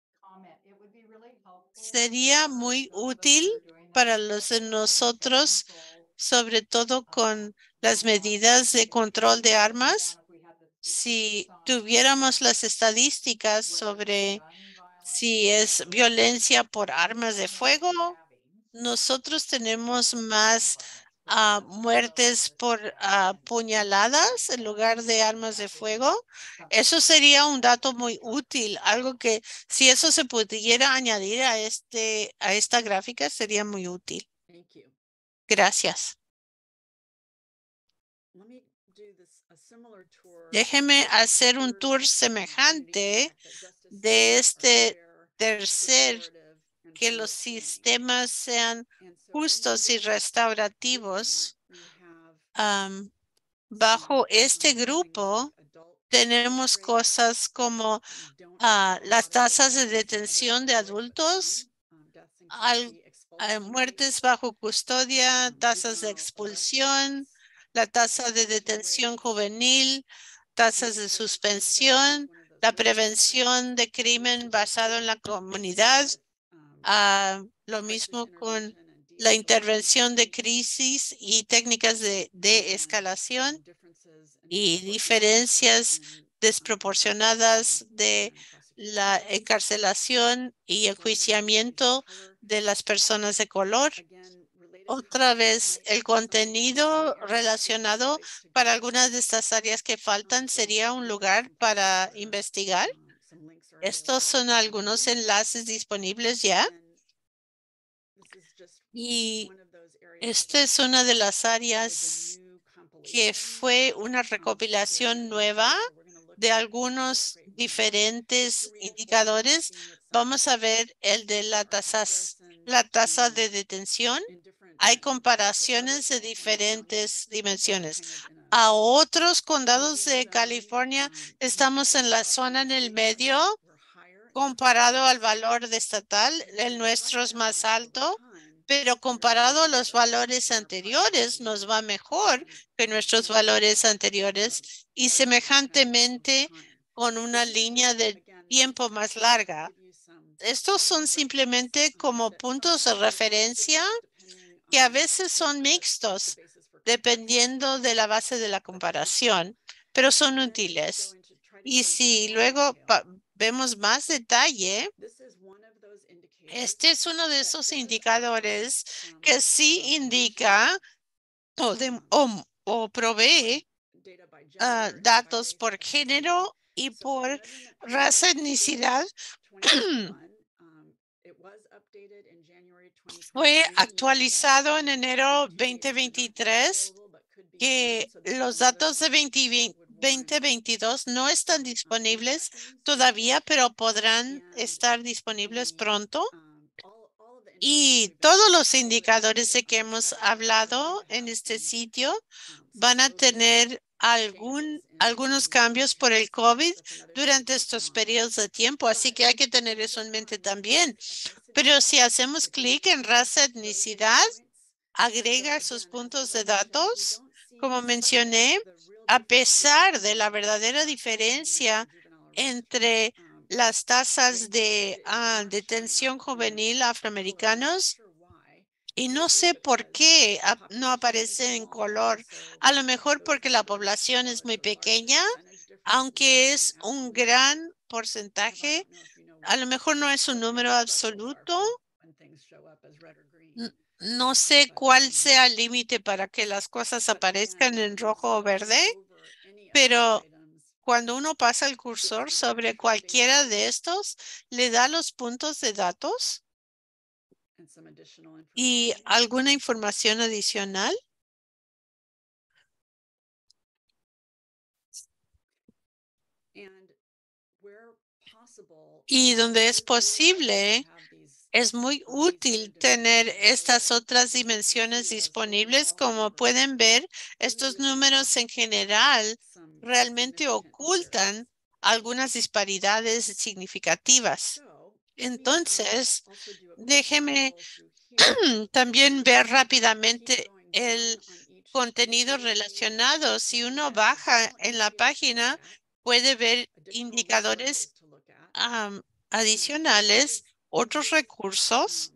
Sería muy útil para los de nosotros, sobre todo con las medidas de control de armas. Si tuviéramos las estadísticas sobre si es violencia por armas de fuego, nosotros tenemos más ah, muertes por ah, puñaladas en lugar de armas de fuego. Eso sería un dato muy útil, algo que si eso se pudiera añadir a este a esta gráfica sería muy útil. Gracias. Déjeme hacer un tour semejante de este tercer, que los sistemas sean justos y restaurativos. Am, bajo este grupo tenemos cosas como ah, las tasas de detención de adultos, al- ah, muertes bajo custodia, tasas de expulsión, la tasa de detención juvenil, tasas de suspensión, la prevención de crimen basado en la comunidad, ah, lo mismo con la intervención de crisis y técnicas de, de escalación y diferencias desproporcionadas de la encarcelación y enjuiciamiento de las personas de color. Otra vez, el contenido relacionado para algunas de estas áreas que faltan sería un lugar para investigar. Estos son algunos enlaces disponibles ya. Y esta es una de las áreas que fue una recopilación nueva de algunos diferentes indicadores. Vamos a ver el de la tasa, la tasa de detención. Hay comparaciones de diferentes dimensiones. A otros condados de California, estamos en la zona en el medio. Comparado al valor de estatal, el nuestro es más alto, pero comparado a los valores anteriores, nos va mejor que nuestros valores anteriores y semejantemente con una línea de tiempo más larga. Estos son simplemente como puntos de referencia que a veces son mixtos, dependiendo de la base de la comparación, pero son útiles. Y si luego vemos más detalle, este es uno de esos indicadores que sí indica o, de, o, o provee uh, datos por género y por raza, etnicidad. Fue actualizado en enero veinte veintitrés, que los datos de veinte veintidós no están disponibles todavía, pero podrán estar disponibles pronto. Y todos los indicadores de que hemos hablado en este sitio van a tener algún, algunos cambios por el COVID durante estos periodos de tiempo, así que hay que tener eso en mente también. Pero si hacemos clic en raza, etnicidad, agrega sus puntos de datos. Como mencioné, a pesar de la verdadera diferencia entre las tasas de uh, detención juvenil afroamericanos, y no sé por qué no aparece en color. A lo mejor porque la población es muy pequeña, aunque es un gran porcentaje. A lo mejor no es un número absoluto. No sé cuál sea el límite para que las cosas aparezcan en rojo o verde, pero cuando uno pasa el cursor sobre cualquiera de estos, le da los puntos de datos y alguna información adicional. Y donde es posible, es muy útil tener estas otras dimensiones disponibles. Como pueden ver, estos números en general realmente ocultan algunas disparidades significativas. Entonces, déjeme también ver rápidamente el contenido relacionado. Si uno baja en la página, puede ver indicadores um, adicionales, otros recursos.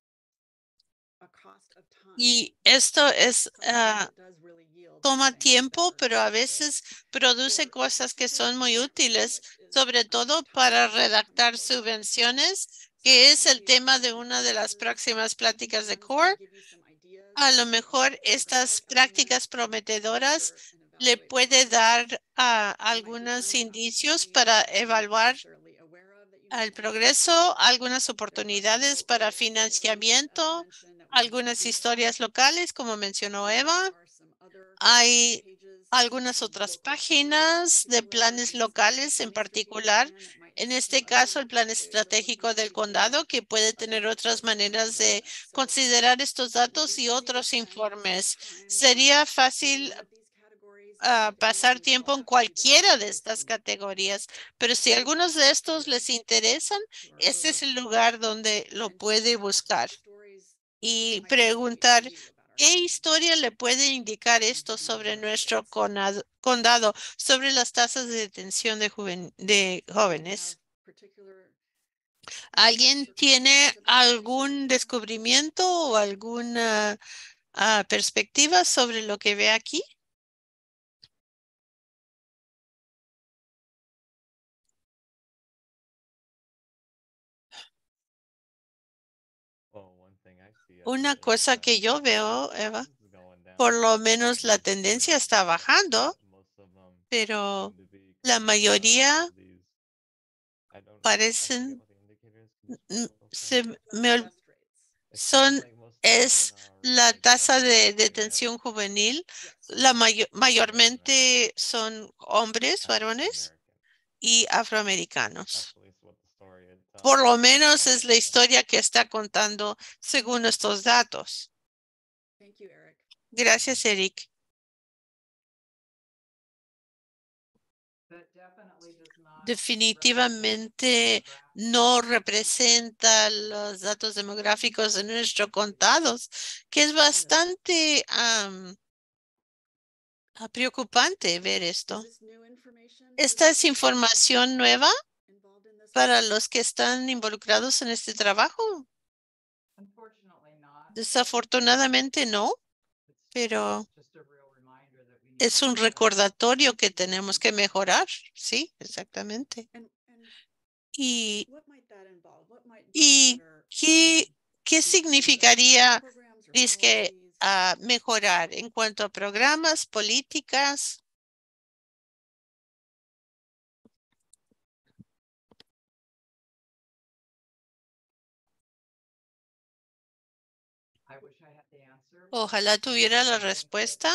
Y esto es, uh, toma tiempo, pero a veces produce cosas que son muy útiles, sobre todo para redactar subvenciones, que es el tema de una de las próximas pláticas de C O R. A lo mejor estas prácticas prometedoras le puede dar uh, algunos indicios para evaluar al progreso, algunas oportunidades para financiamiento, algunas historias locales, como mencionó Eva. Hay algunas otras páginas de planes locales en particular. En este caso, el plan estratégico del condado, que puede tener otras maneras de considerar estos datos y otros informes. Sería fácil Uh, pasar tiempo en cualquiera de estas categorías, pero si algunos de estos les interesan, este es el lugar donde lo puede buscar y preguntar qué historia le puede indicar esto sobre nuestro condado, sobre las tasas de detención de, joven, de jóvenes. ¿Alguien tiene algún descubrimiento o alguna uh, perspectiva sobre lo que ve aquí? Una cosa que yo veo, Eva, por lo menos la tendencia está bajando, pero la mayoría parecen, mm, se me ol- son, es la tasa de detención juvenil. La mayo- mayormente son hombres, varones y afroamericanos. Por lo menos es la historia que está contando según estos datos. Thank you, Eric. Gracias, Eric. Definitivamente no representa los datos demográficos de nuestros condados, que es bastante am, ah, preocupante ver esto. Is this new information Esta es información nueva involved in this? para los que están involucrados en este trabajo. Desafortunadamente no, pero es un recordatorio que tenemos que mejorar. Sí, exactamente. And, and ¿Y, what might that involve? What might y better qué, qué significaría, programs or dizque, policies? ah, mejorar en cuanto a programas, políticas? Ojalá tuviera la respuesta,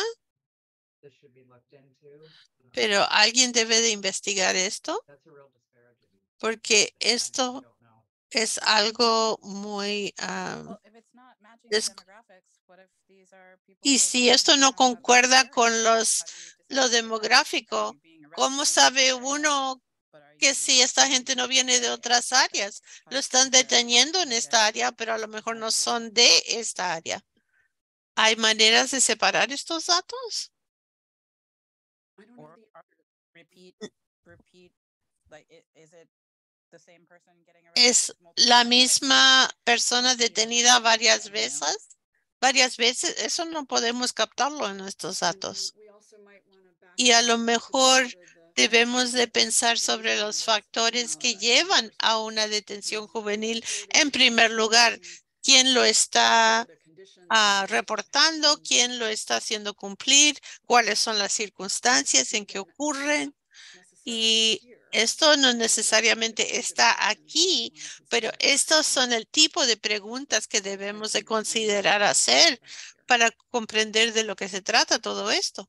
pero alguien debe de investigar esto porque esto es algo muy... ah, Well, if it's not matching des- the demographics, what if these are people y that si esto have no come from a bad concuerda con area? los, How do you decide lo that? Are demográfico, you being ¿cómo arrested in that sabe area? uno But are que you si not esta from gente no this viene de area? otras Like, áreas? how Lo do- están is there deteniendo a en way esta to área, pero a lo mejor no decipher son that? de esta área. ¿Hay maneras de separar estos datos? I don't know Or the are repeat, repeat, like, i- is it the same person getting ¿Es arrested multiple la times? Like, misma persona see it detenida every varias time, you know? veces? Varias veces, eso no podemos captarlo en estos and datos. we also might want to back Y up a and lo think mejor about the- the debemos de factors pensar that sobre lead los to, factores you que know, llevan a versus una detención who's juvenil. reporting, En primer lugar, who's quién lo subject está to conditions ah, and reportando, and quién lo está haciendo cumplir, cuáles son las circunstancias en que even ocurren. necessarily Y here. esto no These are the necesariamente kinds of está questions we aquí, might wanna pero consider estos asking. son el tipo de preguntas que to try to debemos de understand what considerar we're hacer about here. para comprender de lo que se trata todo esto.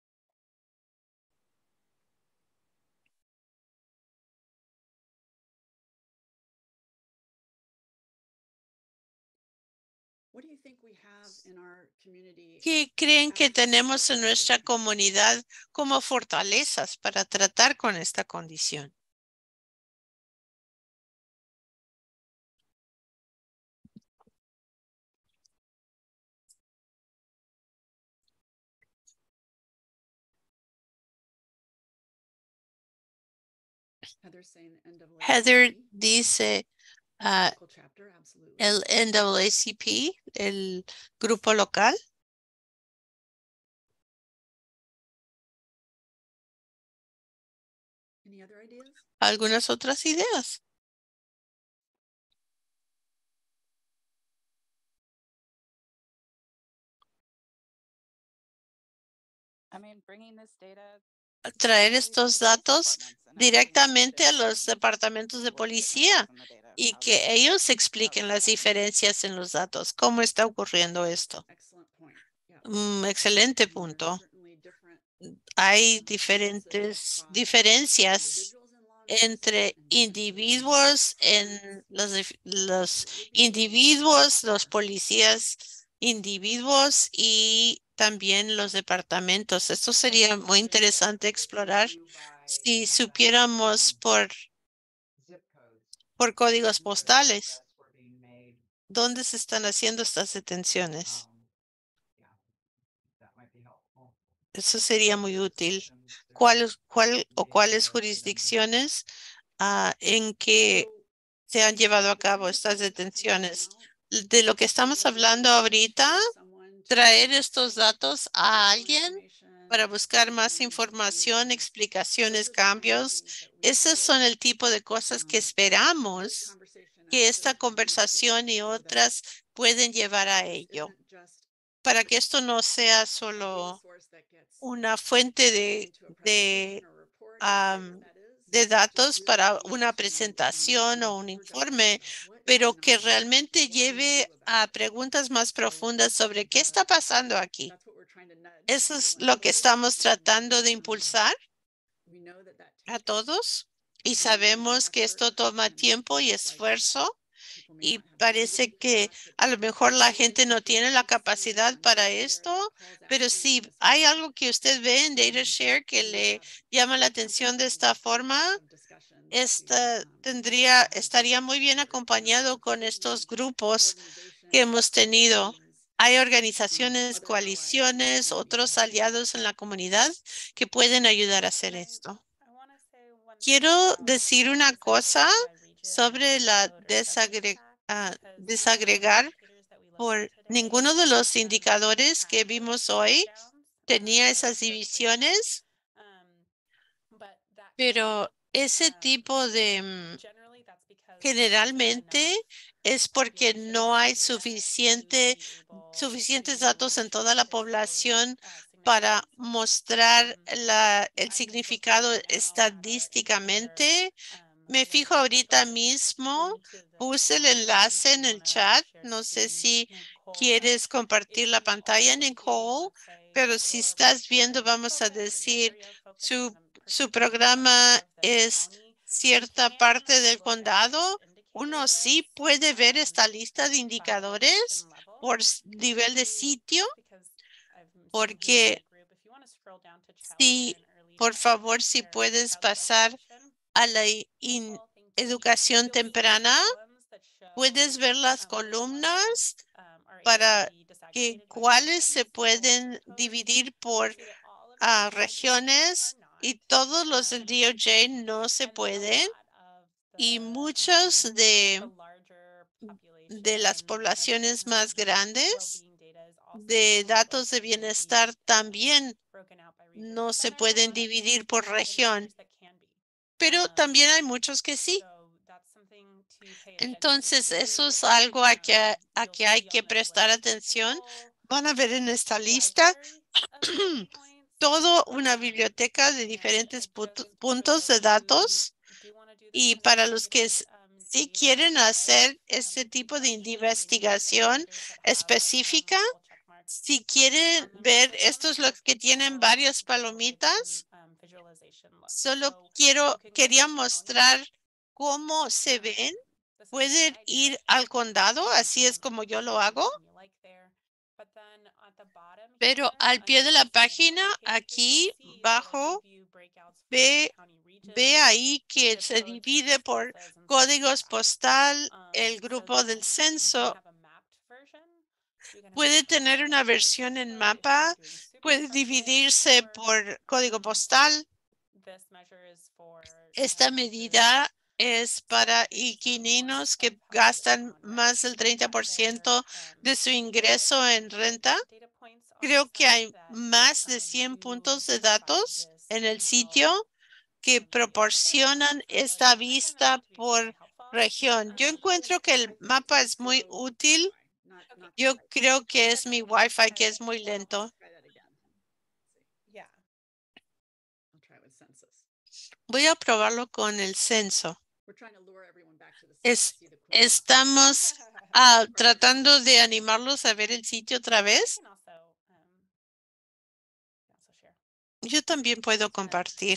What do you think we have in our community ¿Qué creen que as to tenemos en address this nuestra condition? comunidad como fortalezas para tratar con esta condición? Heather's saying Heather N double A C P, dice ah, local chapter, absolutely. el N double A C P, el grupo local. Any other ideas? ¿Algunas otras ideas? I mean, bringing this data Traer directly to estos the police datos departments and asking directamente a questions los and departamentos de what are the policía differences in the data? y How que does- ellos how expliquen does las that happen? diferencias en los datos. ¿Cómo está ocurriendo esto? Excellent point. Yeah. Mm, excelente And there's punto. certainly different Hay um, diferentes differences across diferencias individuals in law entre enforcement and differences in individuos, en departments. los, dif- los What would be individuos, los best? policías, individuos y también los departamentos. Esto sería muy interesante explorar si supiéramos por, por códigos postales dónde se están haciendo estas detenciones. Eso sería muy útil. ¿Cuál, cuál o cuáles jurisdicciones ah, en que So, se han llevado a the cabo kinds of estas things we're talking detenciones? about, De lo que estamos hablando ahorita, introduce someone to traer estos datos a more alguien information, para buscar más explanation, información, change. explicaciones, Those are the kinds of cambios. things that we Esos hope, son el tipo de cosas que um, this esperamos conversation and que others esta lead to, conversación y so that otras pueden llevar a ello, para que esto no sea solo una fuente de, de, um, de datos para una presentación o un informe, pero que realmente lleve a preguntas más profundas sobre qué está pasando aquí. Eso es lo que estamos tratando de impulsar a todos, y sabemos que esto toma tiempo y esfuerzo. Y parece que a lo mejor la gente no tiene la capacidad para esto, pero si hay algo que usted ve en DataShare que le llama la atención de esta forma, esta tendría, estaría muy bien acompañado con estos grupos que hemos tenido. Hay organizaciones, coaliciones, otros aliados en la comunidad que pueden ayudar a hacer esto. Quiero decir una cosa sobre la desagre- ah, desagregar por ninguno de los indicadores que vimos hoy tenía esas divisiones, pero ese tipo de mm, generalmente es porque no hay suficiente, suficientes datos en toda la población para mostrar la, el significado estadísticamente. Me fijo ahorita mismo, puse el enlace en el chat. No sé si quieres compartir la pantalla, Nicole, pero si estás viendo, vamos a decir, su, su programa es cierta parte del condado. Uno sí puede ver esta lista de indicadores por s- nivel de sitio, porque si, por favor, si puedes pasar a la in- educación temprana, puedes ver las columnas para que cuáles se pueden dividir por ah, regiones, y todos los del D O J no se pueden, y muchos de, de las poblaciones más grandes de datos de bienestar también no se pueden dividir por región, pero también hay muchos que sí. Entonces, eso es algo a que, a que hay que prestar atención. Van a ver en esta lista toda una biblioteca de diferentes punto- puntos de datos, y para los que s- sí quieren hacer este tipo de investigación específica, si quieren ver estos los que tienen varias palomitas, solo quiero, quería mostrar cómo se ven. Pueden ir al condado, así es como yo lo hago. Pero al pie de la página, aquí bajo, ve, ve ahí que se divide por códigos postal el grupo del censo. Puede tener una versión en mapa, puede dividirse por código postal. Esta medida es para inquilinos que gastan más del treinta por ciento de su ingreso en renta. Creo que hay más de cien puntos de datos en el sitio que proporcionan esta vista por región. Yo encuentro que el mapa es muy útil. Yo creo que es mi Wi-Fi que es muy lento. Voy a probarlo con el censo. Es, estamos ah, tratando de animarlos a ver el sitio otra vez. Yo también puedo compartir.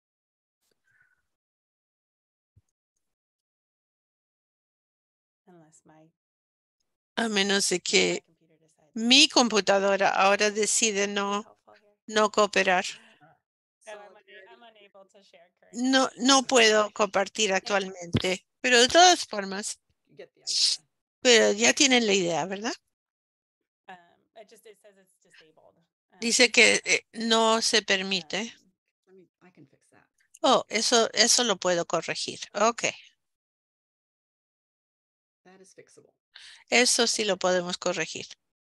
A menos de que mi computadora ahora decide no, no cooperar. No, no puedo compartir actualmente, pero de todas formas, pero ya tienen la idea, ¿verdad? Dice que eh, no se permite. Oh, eso, eso lo puedo corregir. Ok. Eso sí lo podemos corregir.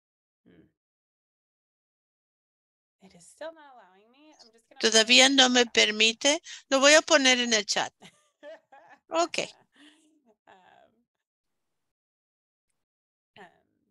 Todavía no me permite. Lo voy a poner en el chat. Ok.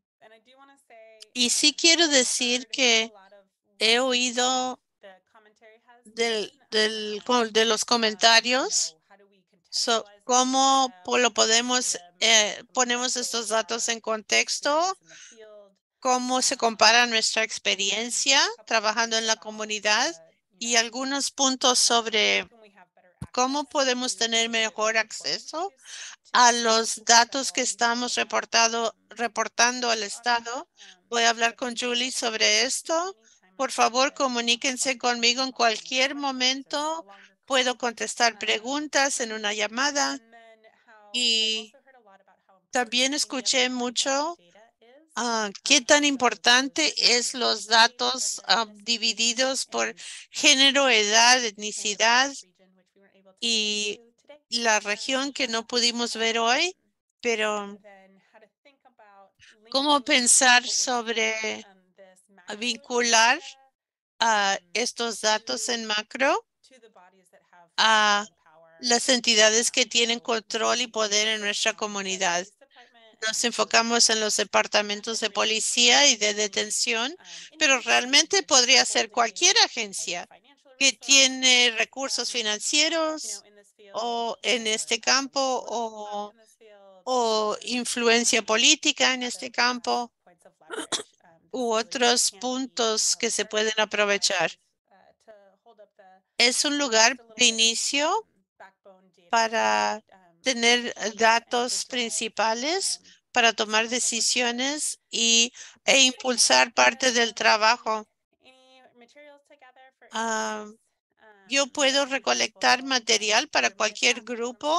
Y sí quiero decir que he oído del, del, co- de los comentarios so, cómo po- lo podemos, eh, ponemos estos datos en contexto, cómo se compara nuestra experiencia trabajando en la comunidad y algunos puntos sobre cómo podemos tener mejor acceso a los datos que estamos reportado, reportando al Estado. Voy a hablar con Julie sobre esto. Por favor, comuníquense conmigo en cualquier momento. Puedo contestar preguntas en una llamada. Y también escuché mucho ah, qué tan importante es los datos ah, divididos por género, edad, etnicidad y la región que no pudimos ver hoy, pero cómo pensar sobre vincular a estos datos en macro a las entidades que tienen control y poder en nuestra comunidad. Nos enfocamos en los departamentos de policía y de detención, pero realmente podría ser cualquier agencia que tiene recursos financieros o en este campo o, o influencia política en este campo u otros puntos que se pueden aprovechar. Es un lugar de inicio para tener datos principales para tomar decisiones y, e impulsar parte del trabajo. Ah, yo puedo recolectar material para cualquier grupo.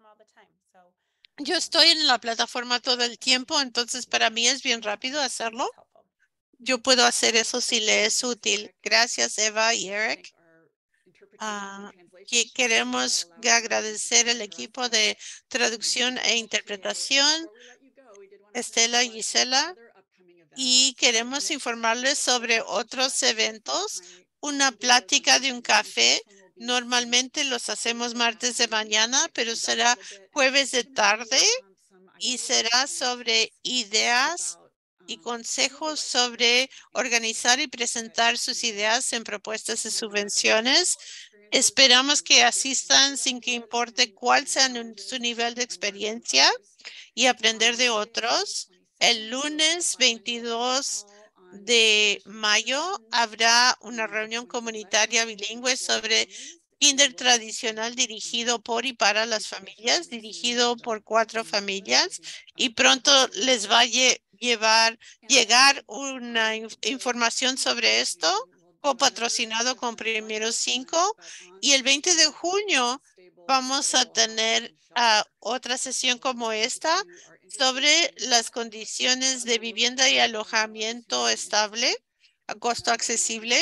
Yo estoy en la plataforma todo el tiempo, entonces para mí es bien rápido hacerlo. Yo puedo hacer eso si le es útil. Gracias, Eva y Eric. Ah, que queremos agradecer al equipo de traducción e interpretación, Estela y Gisela, y queremos informarles sobre otros eventos, una plática de un café. Normalmente los hacemos martes de mañana, pero será jueves de tarde y será sobre ideas y consejos sobre organizar y presentar sus ideas en propuestas de subvenciones. Esperamos que asistan sin que importe cuál sea su nivel de experiencia y aprender de otros. El lunes veintidós de mayo habrá una reunión comunitaria bilingüe sobre kinder tradicional dirigido por y para las familias, dirigido por cuatro familias, y pronto les va a lle- llevar, llegar una inf- información sobre esto, copatrocinado con Primero Cinco, y el veinte de junio vamos a tener ah, otra sesión como esta sobre las condiciones de vivienda y alojamiento estable a costo accesible.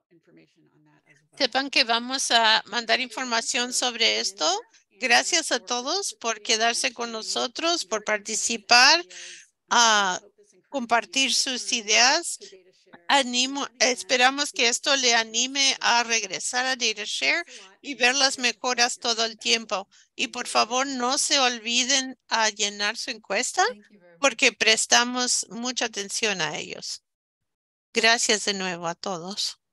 Sepan que vamos a mandar información sobre esto. Gracias a todos por quedarse con nosotros, por participar, a compartir sus ideas. Animo, esperamos que esto le anime a regresar a DataShare y ver las mejoras todo el tiempo. Y por favor, no se olviden a llenar su encuesta porque prestamos mucha atención a ellos. Gracias de nuevo a todos.